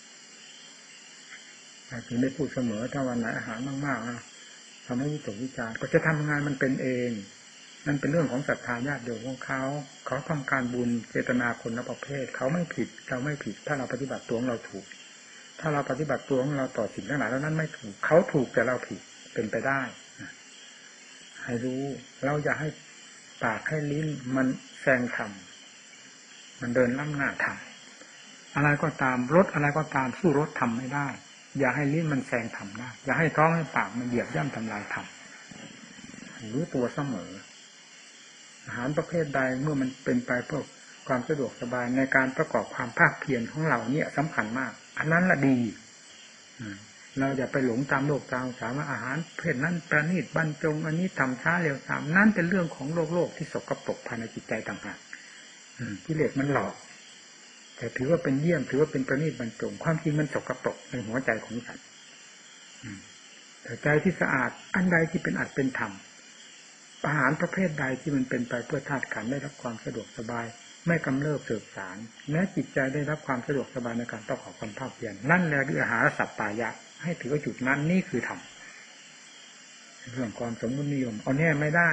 S1: ถึงได้พูดเสมอถ้าวันไหนอาหารมากๆทำให้วิตกวิจารก็จะทำงานมันเป็นเองนั่นเป็นเรื่องของศรัทธาญาติโยมของเขาต้องการบุญเจตนาคนละประเภทเขาไม่ผิดเราไม่ผิดถ้าเราปฏิบัติตัวของเราถูกถ้าเราปฏิบัติตัวของเราต่อสิ่งทั้งหลายแล้วนั้นไม่ถูกเขาถูกแต่เราผิดเป็นไปได้ให้รู้เราอย่าให้ปากให้ลิ้นมันแซงธรรมมันเดินล้ำหน้าธรรมอะไรก็ตามรถอะไรก็ตามสู้รถธรรมไม่ได้อย่าให้ลิ้นมันแซงธรรมได้อย่าให้ท้องให้ปากมันเหยียบย่ำทำลายธรรมรู้ตัวเสมออาหารประเภทใดเมื่อมันเป็นไปเพื่อความสะดวกสบายในการประกอบความภาคเพียรของเราเนี่ยสำคัญมากอันนั้นละดีเราอย่าไปหลงตามโลกตามสารว่าอาหารประเภทนั้นประณีตบรรจงอันนี้ทำช้าเร็วตามนั่นเป็นเรื่องของโลกที่สกปรกภายในจิตใจต่างหากกิเลสมันหลอกแต่ถือว่าเป็นเยี่ยมถือว่าเป็นประณีตบรรจงความจริงมันสกปรกในหัวใจของสัตว์แต่ใจที่สะอาดอันใดที่เป็นอัตเป็นธรรมอาหารประเภทใดที่มันเป็นไปเพื่อธาตุขันธ์ได้รับความสะดวกสบายไม่กำเริบเสบสารแม้จิตใจได้รับความสะดวกสบายในการประกอบความภาคเพียรนั่นแหละคืออาหารสัพพายะให้ถือว่าจุดนั้นนี่คือธรรมเรื่องความสมมุตินิยมเอาแน่ไม่ได้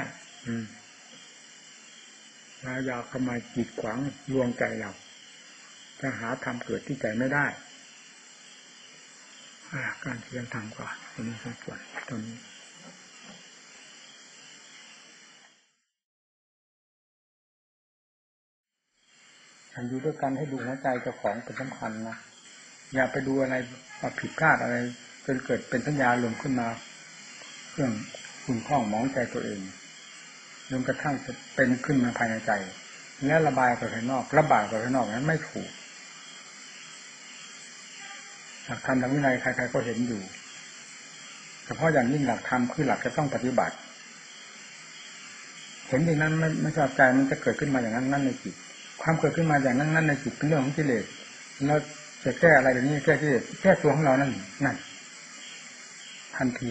S1: เราอยากเข้ามากีดขวางลวงใจเราจะหาธรรมเกิดที่ใจไม่ได้การเรียนธรรมก่อนตรงนี้สักส่วนตรงนี้อยู่ด้วยกันให้ดูหัวใจเจ้าของเป็นสำคัญนะอย่าไปดูอะไรผิดพลาดอะไรจนเกิดเป็นสัญญาลมขึ้นมาเรื่องขุ่นข้องหมองใจตัวเองจนกระทั่งเป็นขึ้นมาภายในใจแล้วระบายไปภายนอกระบายไปภายนอกนั้นไม่ถูกหลักธรรมทางวินัยใครๆก็เห็นอยู่เฉพาะอย่างยิ่งหลักธรรมคือหลักจะต้องปฏิบัติเห็นอย่างนั้นไม่ชอบใจมันจะเกิดขึ้นมาอย่างนั้นนั่นในจิตความเกิดขึ้นมาอย่างนั้นนั่นในจิตเป็นเรื่องของกิเลสเราจะแก้อะไรเดี๋ยวนี้แก้กิเลสแก้ตัวของเรานั่นทันที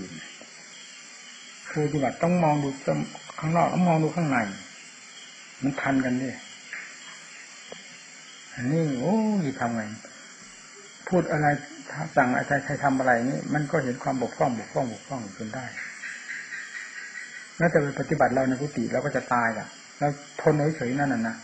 S1: คือปฏิบัติต้องมองดูข้างนอกต้องมองดูข้างในมันทันกันดิอันนี้ทำไงพูดอะไรสั่งใครทำอะไรนี่มันก็เห็นความบกพร่องจนได้แม้แต่ปฏิบัติเราในกุฏิเราก็จะตายอ่ะเราทนเฉยๆนั่นน่ะ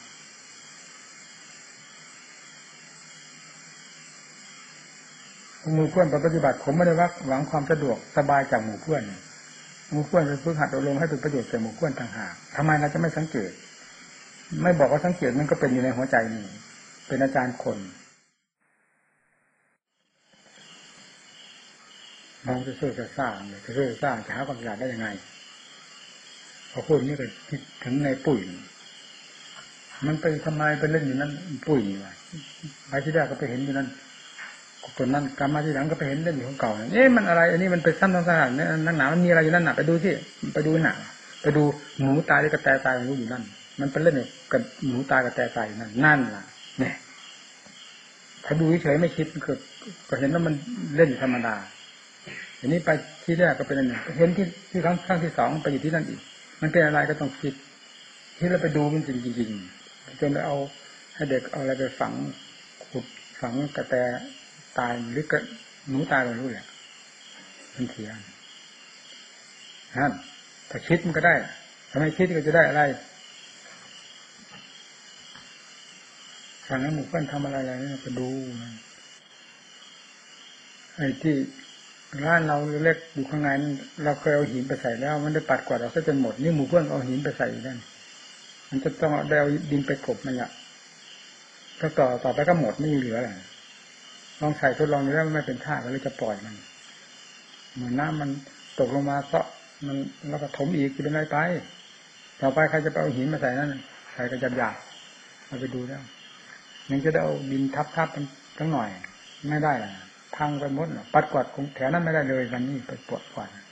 S1: หมู่เพื่อนปฏิบัติผมไม่ได้หวังความสะดวกสบายจากหมู่เพื่อนไปฝึกหัดอบรมให้เป็นประโยชน์แก่หมู่เพื่อนต่างหากทำไมเราจะไม่สังเกตไม่บอกว่าสังเกตมันก็เป็นอยู่ในหัวใจนี่เป็นอาจารย์คนมองจะเสื่อจะสร้างเลยจะเสื่อจะสร้างจะหาความฉลาดได้ยังไงพอพูดนี่ก็คิดถึงในปุ๋ยมันไปทำไมไปเล่นอยู่นั้นปุ๋ยว่ะไปที่แรกก็ไปเห็นอยู่นั้นคนนั้นกลับมาที่หลังก็ไปเห็นเล่นอยู่ของเก่าเนี่ยมันอะไรอันนี้มันไปซ้ำซ้ำเนี่ยนั่นหนามันมีอะไรอยู่นั่นหนาไปดูสิไปดูหนาไปดูหมูตายหรือกระแตตายรู้อยู่นั่นมันเป็นเล่นกับหมูตายกระแตตายนั่นล่ะเนี่ยถ้าดูเฉยไม่คิดก็เห็นว่ามันเล่นธรรมดาอันนี้ไปที่แรกก็เป็นอันหนึ่งเห็นที่ครั้งที่สองไปอยู่ที่นั่นอีกมันเป็นอะไรก็ต้องคิดที่เราไปดูมันจริงจนไปเอาให้เด็กเอาอะไรไปฝังขุดฝังกระแตตายหรือกระหนูตายก็รู้แหละมันเสียฮะถ้าคิดมันก็ได้ถ้าไม่คิดก็จะได้อะไรสั่งให้หมู่เพื่อนทำอะไรนี่ก็ดูไอ้ที่ร้านเราเล็กอยู่ข้างในเราเคยเอาหินไปใส่แล้วมันได้ปัดกวาดเราซะจนหมดนี่หมู่เพื่อนเอาหินไปใส่นั่นมันจะต้องเอาดินไปกลบมันอ่ะถ้าต่อไปก็หมดไม่มีเหลืออะไรลองใส่ทดลองดูแล้วมันไม่เป็นท่าก็เลยจะปล่อยมันเหมือนน้ำมันตกลงมาเซาะมันแล้วก็ถมอีกจะเป็นไรไปต่อไปใครจะไปเอาหินมาใส่นั่นใส่ก็จะหยาบเราไปดูแล้วยังจะได้เอาดินทับมันทั้งหน่อยไม่ได้ล่ะพังไปหมดปัดกวาดของแถวนั้นไม่ได้เลยวันนี้ไปปวดกวาด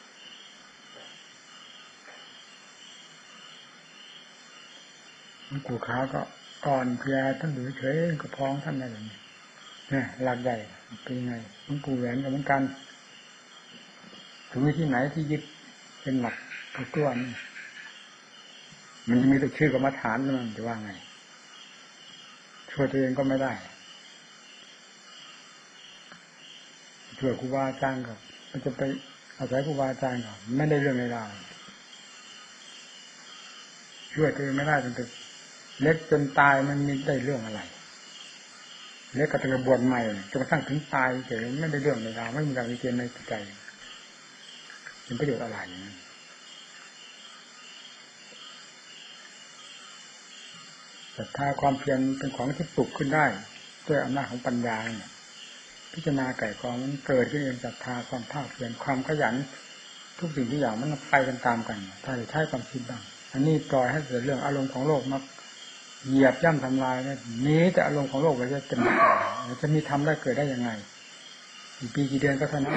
S1: มันกูขาก็อ่อนเพลียท่านดูเฉยก็พ้องท่านได้เลยเนี่ยหลักใหญ่เป็นยังไงมันกูแหวนกับเหมือนกันถึงที่ไหนที่ยึดเป็นหลักตัวนี่มันจะมีแต่ชื่อกรรมฐานมันจะว่าไงช่วยตัวเองก็ไม่ได้ช่วยครูบาอาจารย์ก็มันจะไปอาศัยครูบาอาจารย์ก็ไม่ได้เรื่องในราวช่วยตัวเองไม่ได้จนเล็กจนตายมันมีได้เรื่องอะไรเล็กก็จะบวชใหม่จนกระทั่งถึงตายเฉยไม่ได้เรื่องในราวไม่มีการวิเกณฑ์ในใจเป็นประโยชน์อะไรศรัทธาความเพียรเป็นของที่ปลุกขึ้นได้ด้วยอำนาจของปัญญาเนี่ยพิจารณาไก่กองมันเกิดขึ้นเองศรัทธาความภาคเพียรความขยันทุกสิ่งทุกอย่างมันไปกันตามกันถ้าจะใช้ความคิดบ้างอันนี้ปล่อยให้เกิดเรื่องอารมณ์ของโลกมาเหยียบย่ำทำลายนี้แต่อารมณ์ของโลกมันจะมีทำได้เกิดได้ยังไงกี่ปีกี่เดือนก็เท่านั้น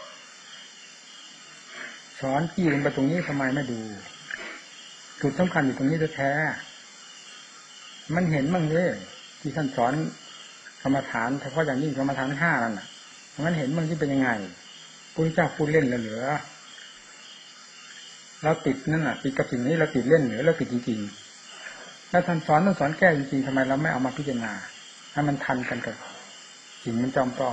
S1: สอนขี้ลงไปตรงนี้ทำไมไม่ดูจุดสำคัญอยู่ตรงนี้แท้มันเห็นบ้างเลยที่ท่านสอนกรรมฐานเฉพาะอย่างยิ่งกรรมฐาน5นั่นน่ะมันเห็นบ้างที่เป็นยังไงพุทธเจ้าพูดเล่นเหลือเราติดนั่นน่ะติดกับสิ่งนี้เราติดเล่นหรือเราติดจริงๆแล้วท่านสอนแก้จริงๆทำไมเราไม่เอามาพิจารณาให้มันทันกันกับสิ่งมันจอมปลอม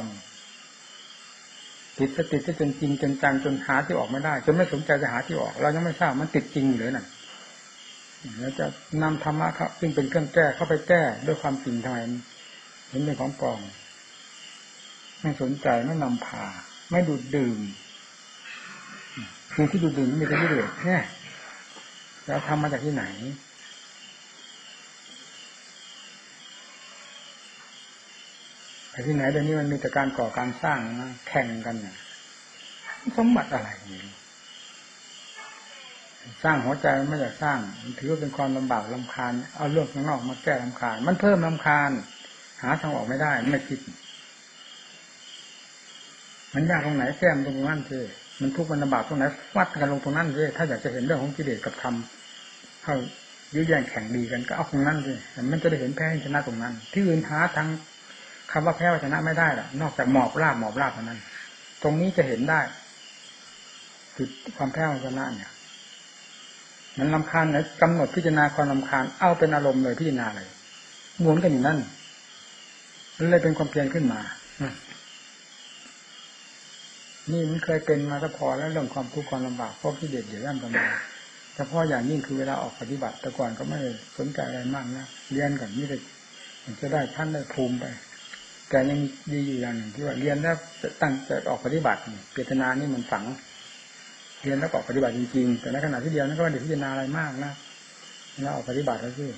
S1: ติดจนจริงจนจังจนหาที่ออกไม่ได้จนไม่สนใจจะหาที่ออกเรายังไม่ทราบมันติดจริงหรือน่ะแล้วจะนำธรรมะครับซึ่งเป็นเครื่องแก้เข้าไปแก้ด้วยความจริงทำไมเห็นเป็นของปลอมไม่สนใจไม่นำพาไม่ดูดดื่มสิ่งที่ดูดดื่มมีแต่กิเลสเนี่ยแล้วทำมาจากที่ไหนแต่ที่ไหนเดี๋ยวนี้มันมีแต่การก่อการสร้างนะแข่งกันน่ะสมบัติอะไรนี่สร้างหัวใจไม่อยากสร้างมันถือว่าเป็นความลำบากรำคาญเอาเรื่องข้างนอกมาแก้รำคาญมันเพิ่มรำคาญหาทางออกไม่ได้ไม่คิดมันยากตรงไหนแก้มตรงนั้นสิมันทุกข์มันลำบากตรงไหนวัดกันลงตรงนั้นสิถ้าอยากจะเห็นเรื่องของกิเลสกับธรรมเข้ายื้อแย่งแข่งดีกันก็เอาตรงนั้นสิมันจะได้เห็นแพ้ชนะตรงนั้นที่อื่นหาทางคำว่าแพ้ชนะไม่ได้หรอกนอกจากหมอบราบเท่านั้นตรงนี้จะเห็นได้คือความแพ้ชนะเนี่ยมันรำคาญไหนกำหนดพิจารณาความรำคาญเอาเป็นอารมณ์เลยพิจารณาเลยหมุนกันอยู่นั่นมันเลยเป็นความเพียรขึ้นมานี่มันเคยเป็นมาก็พอแล้วเรื่องความทุกข์ความลำบากเพราะกิเลสเดี๋ยวย่ำกันมาเฉพาะอย่างยิ่งคือเวลาออกปฏิบัติแต่ก่อนก็ไม่สนใจอะไรมากนะเรียนก่อนนี่เลยจะได้ท่านได้ภูมิไปแต่ยังมีดีอยู่อย่างหนึ่งที่ว่าเรียนแล้วจะตั้งใจออกปฏิบัติเจตนานี่มันฝังเรียนแล้วออกปฏิบัติจริงๆแต่ในขณะที่เรียนนั้นก็ไม่ได้พิจารณาอะไรมากนะแล้วออกปฏิบัติแล้วคือ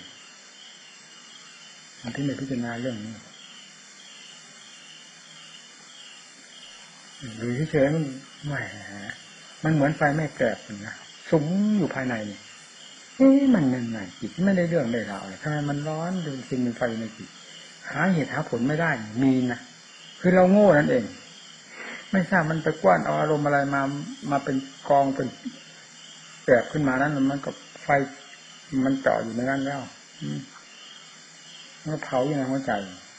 S1: อันที่ไม่พิจารณาเรื่องนี้ดูเฉยๆมันแหมมันเหมือนไฟไม่แกลบนะสุมอยู่ภายในมันยังไงจิตไม่ได้เรื่องได้ราวเลยทำไมมันร้อนดูจริงเป็นไฟในจิตหาเหตุหาผลไม่ได้มีนะคือเราโง่นั่นเองไม่ทราบมันไปกว้านเอาอารมณ์อะไรมาเป็นกองเป็นแบบขึ้นมานั้นมันกับไฟมันเจาะอยู่ในนั้นแล้วมันเผาอยู่ในหัวใจ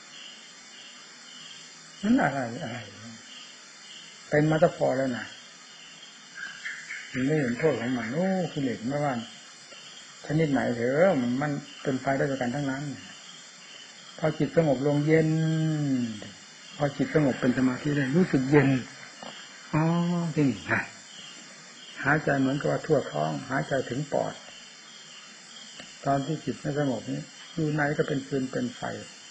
S1: นั่นอะไรเป็นมาจะพอแล้วนะมันไม่เห็นโทษของมันโอ้กิเลสไม่ว่าชนิดไหนเถอะมันเป็นไฟได้ด้วยกันทั้งนั้นพอจิตสงบลงเย็นพอจิตสงบเป็นสมาธิได้รู้สึกเย็นอ๋อที่นี่นะหายใจเหมือนกับว่าทั่วท้องหายใจถึงปอดตอนที่จิตไม่สงบนี้อยู่ไหนก็เป็นฟืนเป็นไฟ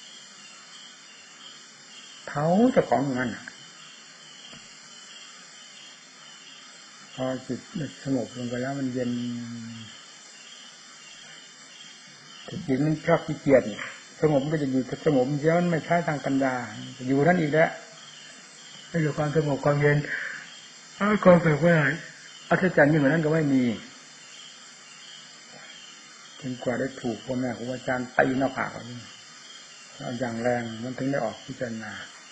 S1: เผาเจ้าของอย่างนั้นพอจิตสงบลงไปแล้วมันเย็นแต่จิตมันชอบขี้เกียจสงบมันก็จะอยู่สงบเยอะมันไม่ใช่ทางปัญญาอยู่ท่านอีกแล้วให้อยู่ความสงบความเย็นก็เกิดว่าอัศจรรย์ยิ่งกว่านั้นก็ไม่มีจนกว่าได้ถูกพ่อแม่ครูอาจารย์ตีหน้าผากเอาอย่างแรงมันถึงได้ออกพิจารณา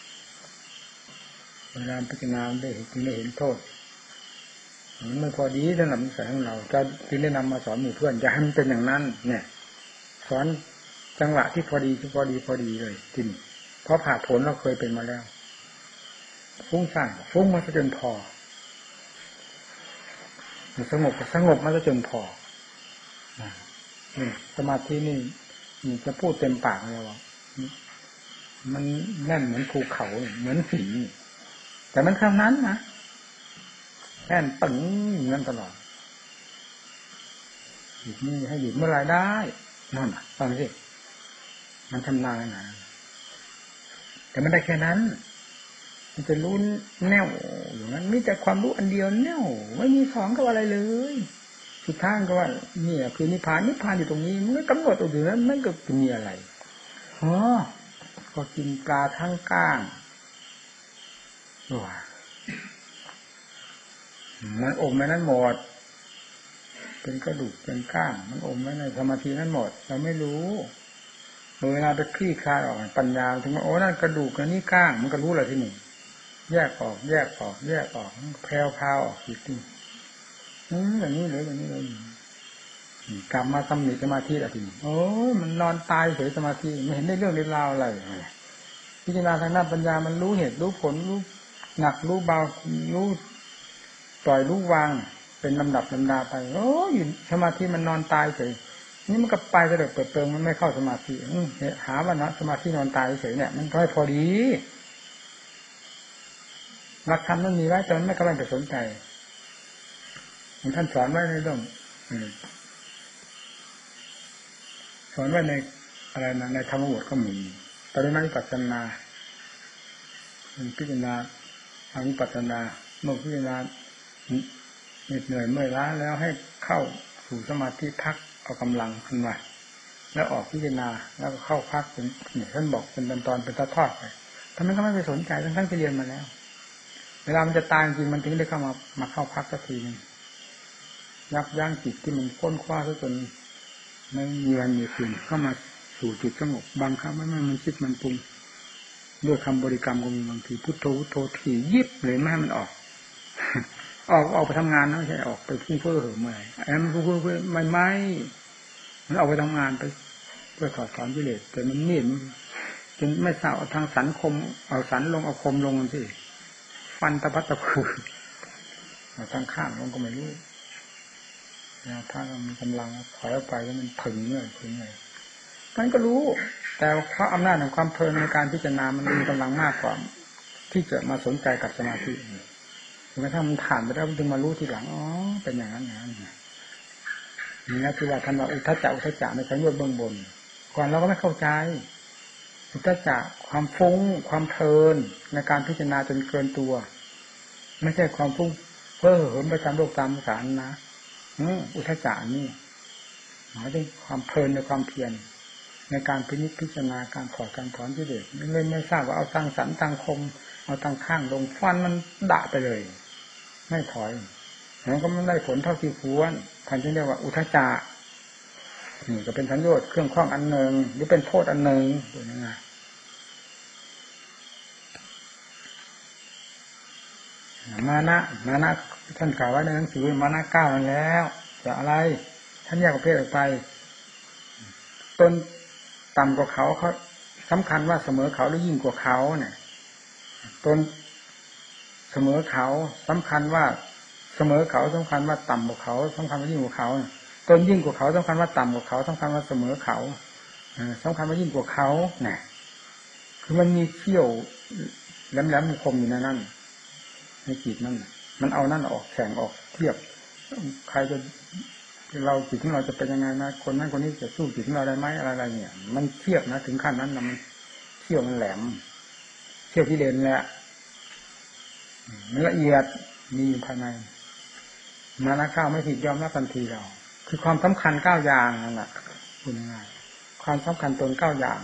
S1: เวลาพิจารณาได้ถึงได้เห็นโทษมันไม่พอดีสำหรับนิสัยของเราจะจึงได้นำมาสอนหมู่เพื่อนอย่าให้มันเป็นอย่างนั้นเนี่ยสอนจังหวะที่พอดีเลยจริงเพราะผ่าผลเราเคยเป็นมาแล้วฟุ้งซ่านฟุ้งมาจนพอสงบมาจนพอสมาธินี่จะพูดเต็มปากเลยว่ามันแน่นเหมือนภูเขาเหมือนหินแต่มันคำนั้นนะแน่นตึงอย่างนั้นตลอดหยุดนี่ให้หยุดเมื่อไรได้นั่นฟังสิมันชำนาญนะแต่มันได้แค่นั้นมันจะรู้แน่วอย่างนั้นมีแต่ความรู้อันเดียวแน่วไม่มีสองกับอะไรเลยสุดท้ายก็ว่านี่คือนิพพานอยู่ตรงนี้มันกำหนดอยู่นั้นมันก็มีอะไรก็กินปลาทั้งก้างว้ามันอมไว้นั้นหมดเป็นกระดูกเป็นก้างมันอมไว้ในสมาธินั้นหมดเราไม่รู้เวลาไปคลี่คลายออกปัญญาถึงว่าโอ้นั่นกระดูกนี่ก้างมันก็รู้เลยที่นี่แยกออกแพร่พาวออกอีกทีอย่างนี้เลยกลับมาทำหนิสมาธิอะไรทีนี้โอ้มันนอนตายเฉยสมาธิไม่เห็นได้เรื่องได้ราวอะไรพิจารณาทางด้านปัญญามันรู้เหตุรู้ผลรู้หนักรู้เบารู้ปล่อยรู้วางเป็นลำดับลำดาไปโอ้ยสมาธิมันนอนตายเฉยนี่มันก็ไปกระเดิดเปิดเปิงมันไม่เข้าสมาธิหาว่านะสมาธินอนตายเฉยเนี่ยมันก็ให้พอดีหลักธรรมมันมีไว้แต่มันไม่กำลังจะสนใจท่านสอนไว้ในเรื่องสอนไว้ในอะไรนะในธรรมบทก็มีปริมาณวิปัสสนาพิจารณาทางวิปัสสนาเมื่อพิจารณาเหน็ดเหนื่อยเมื่อยล้าแล้วให้เข้าสู่สมาธิพักเอากำลังขึ้นมาแล้วออกพิจารณาแล้วก็เข้าพักเป็นท่านบอกเป็นตอนเป็นทอดไปทำไมก็ไม่ไปสนใจทั้งที่เรียนมาแล้วเวลามันจะตายจริงมันถึงได้เข้ามาเข้าพักสักทีนึงยับยั้งจิตที่มันค้นคว้าจนไม่มีวันมีคืนเข้ามาสู่จุดสงบบางครั้งมันคิดมันปรุงด้วยคำบริกรรมก็มีบางทีพุทโธถี่ยิบเลยไม่ให้มันออกไปทำงานนะไม่ใช่ออกไปพุ่งเฟ้อเหอะเมื่อยมันพุ่งเฟ้อไม่มันออกไปทำงานไปเพื่อถอดถอนกิเลสแต่มันมีดจนไม่ทราบทางสันคมเอาสันลงเอาคมลงมันสิฟันตะพัดตะพือทางข้างลงก็ไม่รู้ถ้าเรามีกำลังถอยออกไปแล้วมันถึงเลยมันก็รู้แต่เพราะอำนาจของความเพลินในการพิจารณามันมีกำลังมากกว่าที่จะมาสนใจกับสมาธิถึงแม้ถ้ามันผ่านไปแล้วมันถึงมารู้ทีหลังเป็นอย่างนั้นนี่นะคือว่าท่านว่าอุทธัจจะในชั้นเบื้องบนก่อนเราก็ไม่เข้าใจอุทธัจจะความฟุ้งความเพลินในการพิจารณาจนเกินตัวไม่ใช่ความฟุ้งเพ้อเหิมไปตามโลกตามสารนะอุทธัจจะนี่หมายถึงความเพลินในความเพียรในการพิจารณาการถอดการถอนกิเลสไม่ทราบว่าเอาตั้งสันตั้งคมเอาตั้งข้างลงฟันมันดะไปเลยไม่ถอยมันก็ไม่ได้ผลเท่าที่ควรท่านจึงเรียกว่าอุทจจะนี่ก็เป็นสัญญาเครื่องข้องอันหนึ่งหรือเป็นโทษอันหนึ่งตัวนี้ไงมานะท่านกล่าวไว้ในหนังสือมานะ9นั่นแล้วจะอะไรท่านแยกประเภทออกไปตนต่ำกว่าเขาสำคัญว่าเสมอเขาหรือยิ่งกว่าเขาเนี่ยตนเสมอเขาสำคัญว่าเสมอเขาสำคัญว่าต่ำกว่าเขาสำคัญว่ายิ่งกว่าเขาตนยิ่งกว่าเขาสำคัญว่าต่ำกว่าเขาสำคัญว่าเสมอเขาสำคัญว่ายิ่งกว่าเขาเนี่ยคือมันมีเขี้ยวแหลมๆคมอยู่ในนั้นในจิตนั่นมันเอานั่นออกแข่งออกเทียบใครจะเราจิตของเราจะเป็นยังไงนะคนนั้นคนนี้จะสู้จิตของเราได้ไหมอะไรเนี่ยมันเทียบนะถึงขั้นนั้นนะมันเขี้ยวมันแหลมเขี้ยวที่เด่นแหละมันละเอียดมีอยู่ภายในมานะข้าวไม่ผิดยอมรับทันทีเราคือความสำคัญ9อย่างนั่นแหละคุณง่ายความสำคัญตน9อย่าง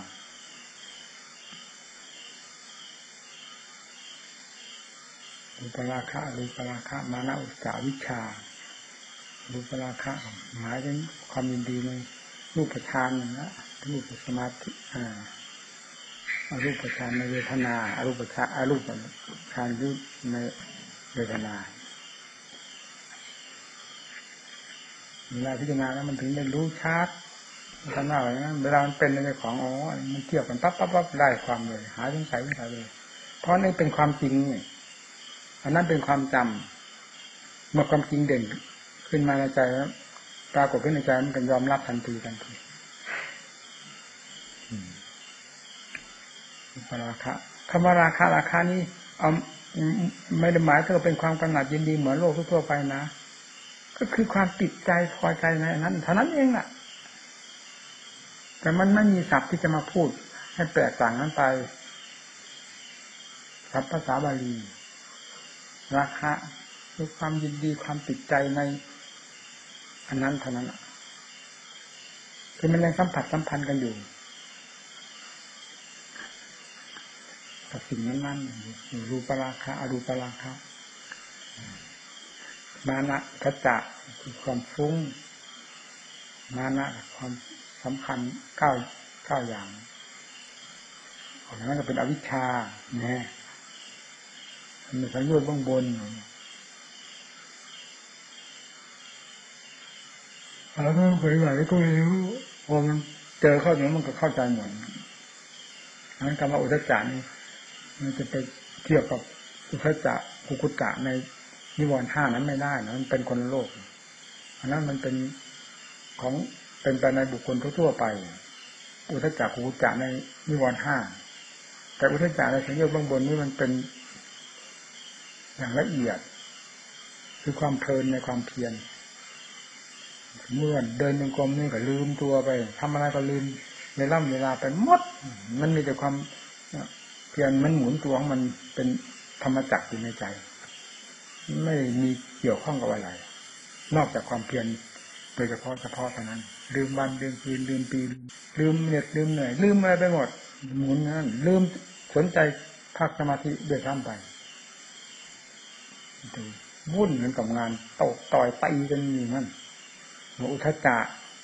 S1: รูปราคะรูปราคะมานะอุตสาวิชชารูปราคะหมายถึงความยินดีในรูปฌานนะรูปสมาธิอรูปฌานในเวทนาอรูปฌานยุบในเวทนาเวลาพิจารณาแล้วมันถึงได้รู้ชัดท่านว่าอะไรนะเวลามันเป็นในของมันเทียบกันปั๊บได้ความเลยหาสงสัยเลยเพราะนี่เป็นความจริงนี่อันนั้นเป็นความจำเมื่อความจริงเด่นขึ้นมาในใจแล้วปรากฏขึ้นในใจมันก็ยอมรับทันทีราคะคำว่าราคานี้เอาไม่ได้หมายถึงเป็นความกำหนัดยินดีเหมือนโลกทั่วไปนะก็คือความติดใจพอใจในนั้นเท่านั้นเองน่ะแต่มันไม่มีศัพท์ที่จะมาพูดให้แปลกต่างนั้นไปศัพท์ภาษาบาลีราคะคือความยินดีความติดใจในอันนั้นเท่านั้นคือมันยังสัมผัสสัมพันธ์กันอยู่กับสิ่งนั้นๆรูปราคะอรูปราคะมานะทัจจะคือความฟุ้งมานะความสำคัญ9อย่างนั้นก็เป็นอวิชชาเนี่ยมันสัญญาเบื้องบนแล้วก็เคยไหวก็ไม่รู้พอมันเจอเข้าอย่างนั้นมันก็เข้าใจหมดงั้นคำว่าอุทจจานี่มันจะไปเทียบกับอุทจจะกุกุจจะในนิวรณ์5นั้นไม่ได้นะมันเป็นคนละโลกอันนั้นมันเป็นของเป็นไปในบุคคลทั่วไปอุทจจะกุกุจจะในนิวรณ์5แต่อุทจจะในสัญญาเบื้องบนนี่มันเป็นอย่างละเอียดคือความเพลินในความเพียรเมื่อเดินจงกรมนี่ก็ลืมตัวไปทำอะไรก็ลืมเวลาไปหมดมันมีแต่ความเพียรมันหมุนตัวของมันเป็นธรรมจักรอยู่ในใจไม่มีเกี่ยวข้องกับอะไรนอกจากความเพียรโดยเฉพาะเท่านั้นลืมวันลืมคืนลืมปีลืมเหน็ดลืมเหนื่อยลืมอะไรไปหมดหมุนนั้นลืมสนใจพักสมาธิด้วยซ้ำไปวุ่นเหมือนกับงานตกต่อยตีกันอย่างนั้นอุทจจะ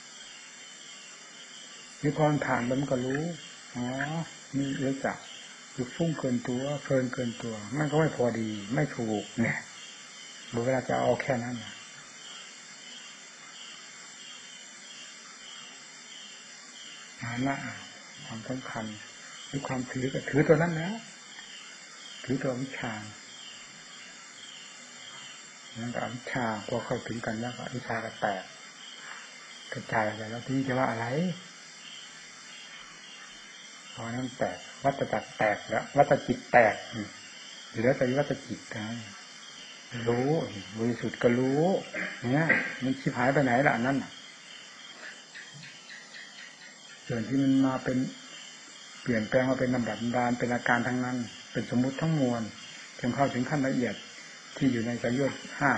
S1: มีพรผ่านมันก็รู้มีอุทจจะคือฟุ้งเกินตัวเพลินเกินตัวมันก็ไม่พอดีไม่ถูกเนี่ยเวลาจะเอาแค่นั้นนะความสำคัญหรือความถือก็ถือตัวนั้นนะถือตัววิชานั่นก็วิชาพอเข้าถึงกันแล้วก็วิชาก็แตกกระจายไปแล้วที่จะว่าอะไรพอนั้นแตกวัฏจักรแตกแล้ววัฏจิตแตกเหลือแต่วัฏจิตกันรู้บริสุทธิ์ก็รู้เนี่ยมันชิบหายไปไหนล่ะนั่นส่วนที่มันมาเป็นเปลี่ยนแปลงมาเป็นลำดับดานเป็นอาการทั้งนั้นเป็นสมมุติทั้งมวลจนเข้าถึงขั้นละเอียดที่อยู่ในสัญญา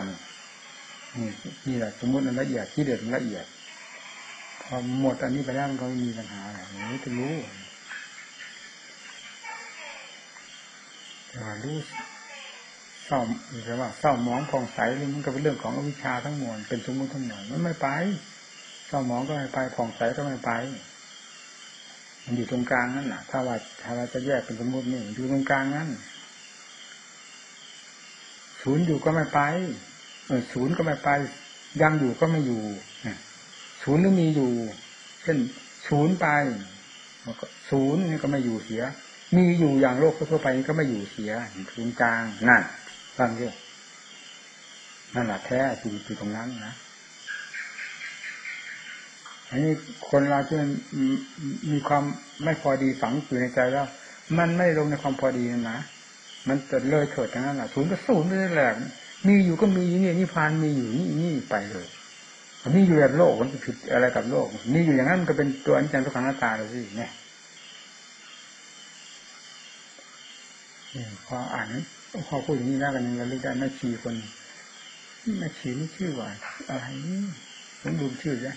S1: 5นี่แหละสมมุติมันละเอียดที่เด็ดละเอียดพอหมดอันนี้ไปแล้วมันก็ไม่มีปัญหาอะไรไม่จะรู้รู้เศร้าหรือว่าเศร้าหมองผ่องใสมันก็เป็นเรื่องของอวิชชาทั้งมวลเป็นสมมุติทั้งมวลมันไม่ไปเศร้าหมองก็ไม่ไปผ่องใสก็ไม่ไปมันอยู่ตรงกลางนั่นแหละถ้าเราจะแยกเป็นสมมุตินี่อยู่ตรงกลางนั่นศูนย์อยู่ก็ไม่ไปศูนย์ก็ไม่ไปยังอยู่ก็ไม่อยู่ศูนย์ก็มีอยู่เช่นศูนย์ไปศูนย์นี่ก็ไม่อยู่เสียมีอยู่อย่างโลกทั่วไปก็ไม่อยู่เสียศูนย์กลางนั่นฟังดินั่นแหละแท้จริงอยู่ตรงนั้นนะอันนี้คนเราที่มันมีความไม่พอดีฝังอยู่ในใจแล้วมันไม่ลงในความพอดีนะมันจะเลยเถิดทั้งนั้นแหละศูนย์ก็ศูนย์ไปเลยแหละมีอยู่ก็มีนี่นิพพานมีอยู่นี่ไปเลยมีอยู่แบบโลกมันจะผิดอะไรกับโลกมีอยู่อย่างนั้นมันก็เป็นตัวอนิจจังทุกขังอนัตตาเลยสิเนี่ยพออ่านพอพูดอย่างนี้แล้วกันเราเรียกได้แม่ชีคนแม่ชีนี่ชื่อว่าอะไรนี่ผมลืมชื่อแล้ว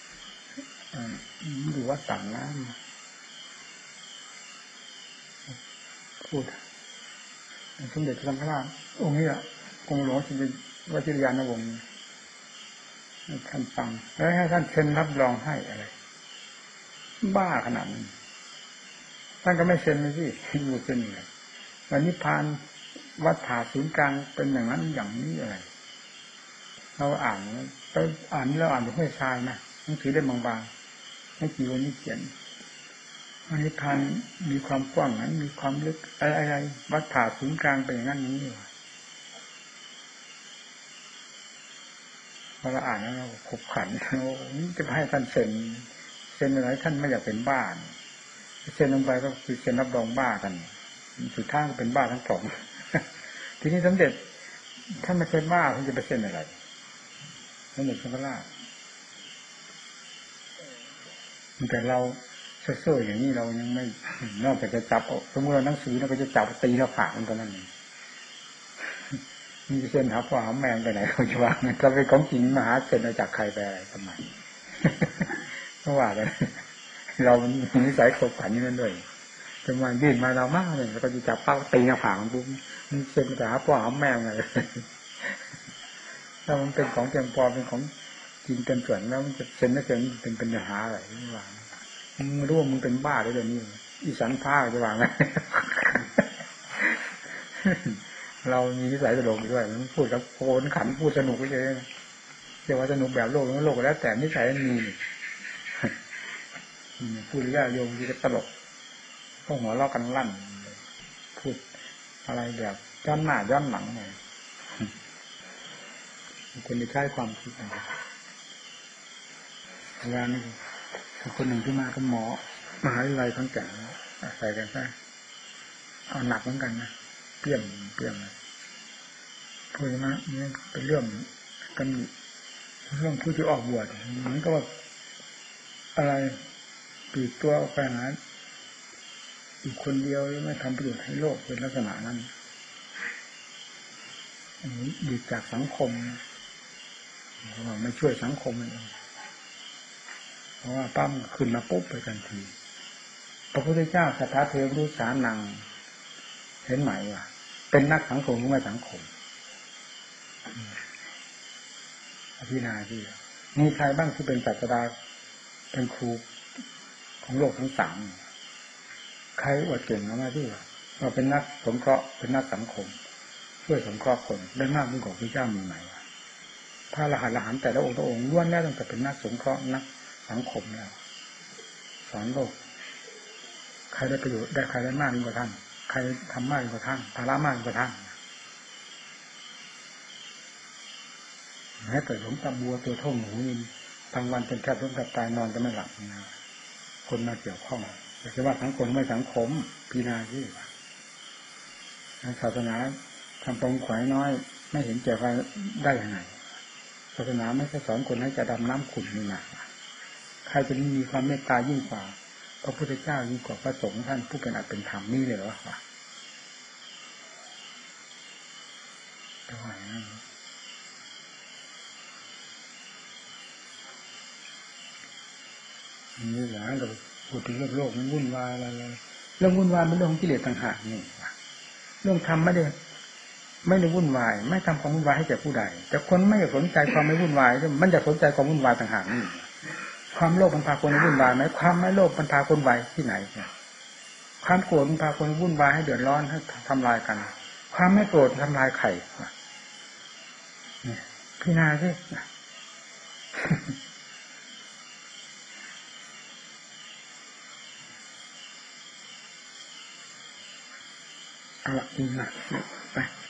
S1: ดูว่าสั่งน้ำพูดสมเด็จพระสังฆราชองค์นี้กรมหลวงสิริวัชิรยานวงศ์ท่านฟังแล้วให้ท่านเซ็นรับรองให้อะไรบ้าขนาดนั้นท่านก็ไม่เซ็นเลยสิอยู่เซ็นเลยวันนิพพานวัฏฏะศูนย์กลางเป็นอย่างนั้นอย่างนี้อะไรเราอ่านแล้วอ่านแล้วอ่านไม่ค่อยชายนะหนังสือได้บางๆไม่กี่วันนี้เขียนวันนิพพานมีความกว้างนั้นมีความลึกอะไรวัฏฏะศูนย์กลางเป็นอย่างนั้นนี้พอเราอ่านแล้วเราขบขันจะให้ท่านเซ็นอะไรท่านไม่อยากเป็นบ้าเซ็นลงไปก็คือเซ็นรับรองบ้ากันสุดท้ายก็เป็นบ้าทั้งสองทีนี้สมเด็จท่านไม่ใช่บ้าท่านจะไปเซ็นอะไรสมเด็จพระสังฆราชแต่เราเซ่อๆอย่างนี้เรายังไม่นอกจากจะจับสมมติเราหนังสือเราก็จะจับตีเราผ่ามันก็นั่นเองมีเส้นหาพ่อหาแมงไปไหนเขาจะว่าก็เป็นของจริงมาหาเส้นมาจากใครไปอะไรทำไมเพราะว่าเลยเรานิสัยขบขันนี่นั่นด้วยจังหวะยื่นมาเรามากเลยแล้วก็จะจับเป้าตีหน้าผากมันปุ๊บมันเซ็นแต่หาพ่อหาแมงไงถ้ามันเป็นของเพียงพอเป็นของจริงเต็มส่วนแล้วมันจะเซ็นไม่เซ็นเป็นปัญหาอะไรไม่ว่ามึงรู้ว่ามึงเป็นบ้าได้เลยนี่อีสันผ้าจะว่าไงเรามีนิสัยตลกด้วยมันพูดกับโคนขันพูดสนุกก็เยอะเรียกว่าสนุกแบบโลกแล้วโลกแล้วแต่นิสัยมันมีพูดย่าโยมที่จะตลกก็หัวเราะกันลั่นพูดอะไรแบบย้อนหน้าย้อนหลังไงคนที่ใช้ความคิดอะไรเวลานี้คนหนึ่งที่มาก็หมอมหาวิทยาลัยทั้งแก่ใส่กันซะเอาหนักเหมือนกันนะเปรี้ยมพูดมาเนี่ยเป็นเรื่องกันเรื่องผู้ที่ออกบวชเหมือนกับว่าอะไรปีกตัวออกไปหาอีกคนเดียวไม่ทำประโยชน์ให้โลกเป็นลักษณะนั้นดีจากสังคมไม่ช่วยสังคมเลยเพราะว่าปั้มขึ้นมาปุ๊บไปทันทีพระพุทธเจ้าสัทธาเทวรูปสานังเห็นไหมว่าเป็นนักสังคมหรือไม่สังคมพิจารณาที่มีใครบ้างที่เป็นศาสดาเป็นครูของโลกทั้งสามใครอวดเก่งมากที่ว่าเป็นนักสงเคราะห์เป็นนักสังคมช่วยสงเคราะห์คนได้มากยิ่งกว่าพระเจ้ามีไหมวะพระอรหันต์แต่ละองค์ล้วนแล้วตั้งแต่เป็นนักสงเคราะห์นักสังคมแล้วสอนโลกใครได้ประโยชน์ได้ใครได้มากยิ่งกว่าท่านใครทำมากยิ่งกว่าท่านภาระมากยิ่งกว่าท่านให้เกิดหลงตาบัวตัวเท่าหนูนี่บางวันเป็นแค่ล้มกับตายนอนก็ไม่หลับนะคนมาเกี่ยวข้องแต่ว่าสังคมไม่สังคมพิจารณาที่ศาสนาทำตรงขวายน้อยไม่เห็นแก่ใครได้ยังไงศาสนาไม่ใช่สอนคนให้จะดำน้ำขุ่นนี่นะใครจะมีความเมตตายิ่งกว่าพระพุทธเจ้ายิ่งกว่าพระสงฆ์ท่านผู้เป็นอัตเป็นธรรมนี่เลยเหรอวะทำไมนี่แหละเราพูดถึงโลกมันวุ่นวายอะไรเรื่องวุ่นวายเป็นเรื่องของกิเลสต่างหากนี่เรื่องธรรมไม่ได้วุ่นวายไม่ทำความวุ่นวายให้แก่ผู้ใดแต่คนไม่สนใจความไม่วุ่นวายมันจะสนใจความวุ่นวายต่างหากนี่ความโลภมันพาคนวุ่นวายไหมความไม่โลภมันพาคนวายที่ไหนความโกรธมันพาคนวุ่นวายให้เดือดร้อนให้ทำลายกันความไม่โกรธทำลายไข่พี่นาสิเอาละจริงนะไป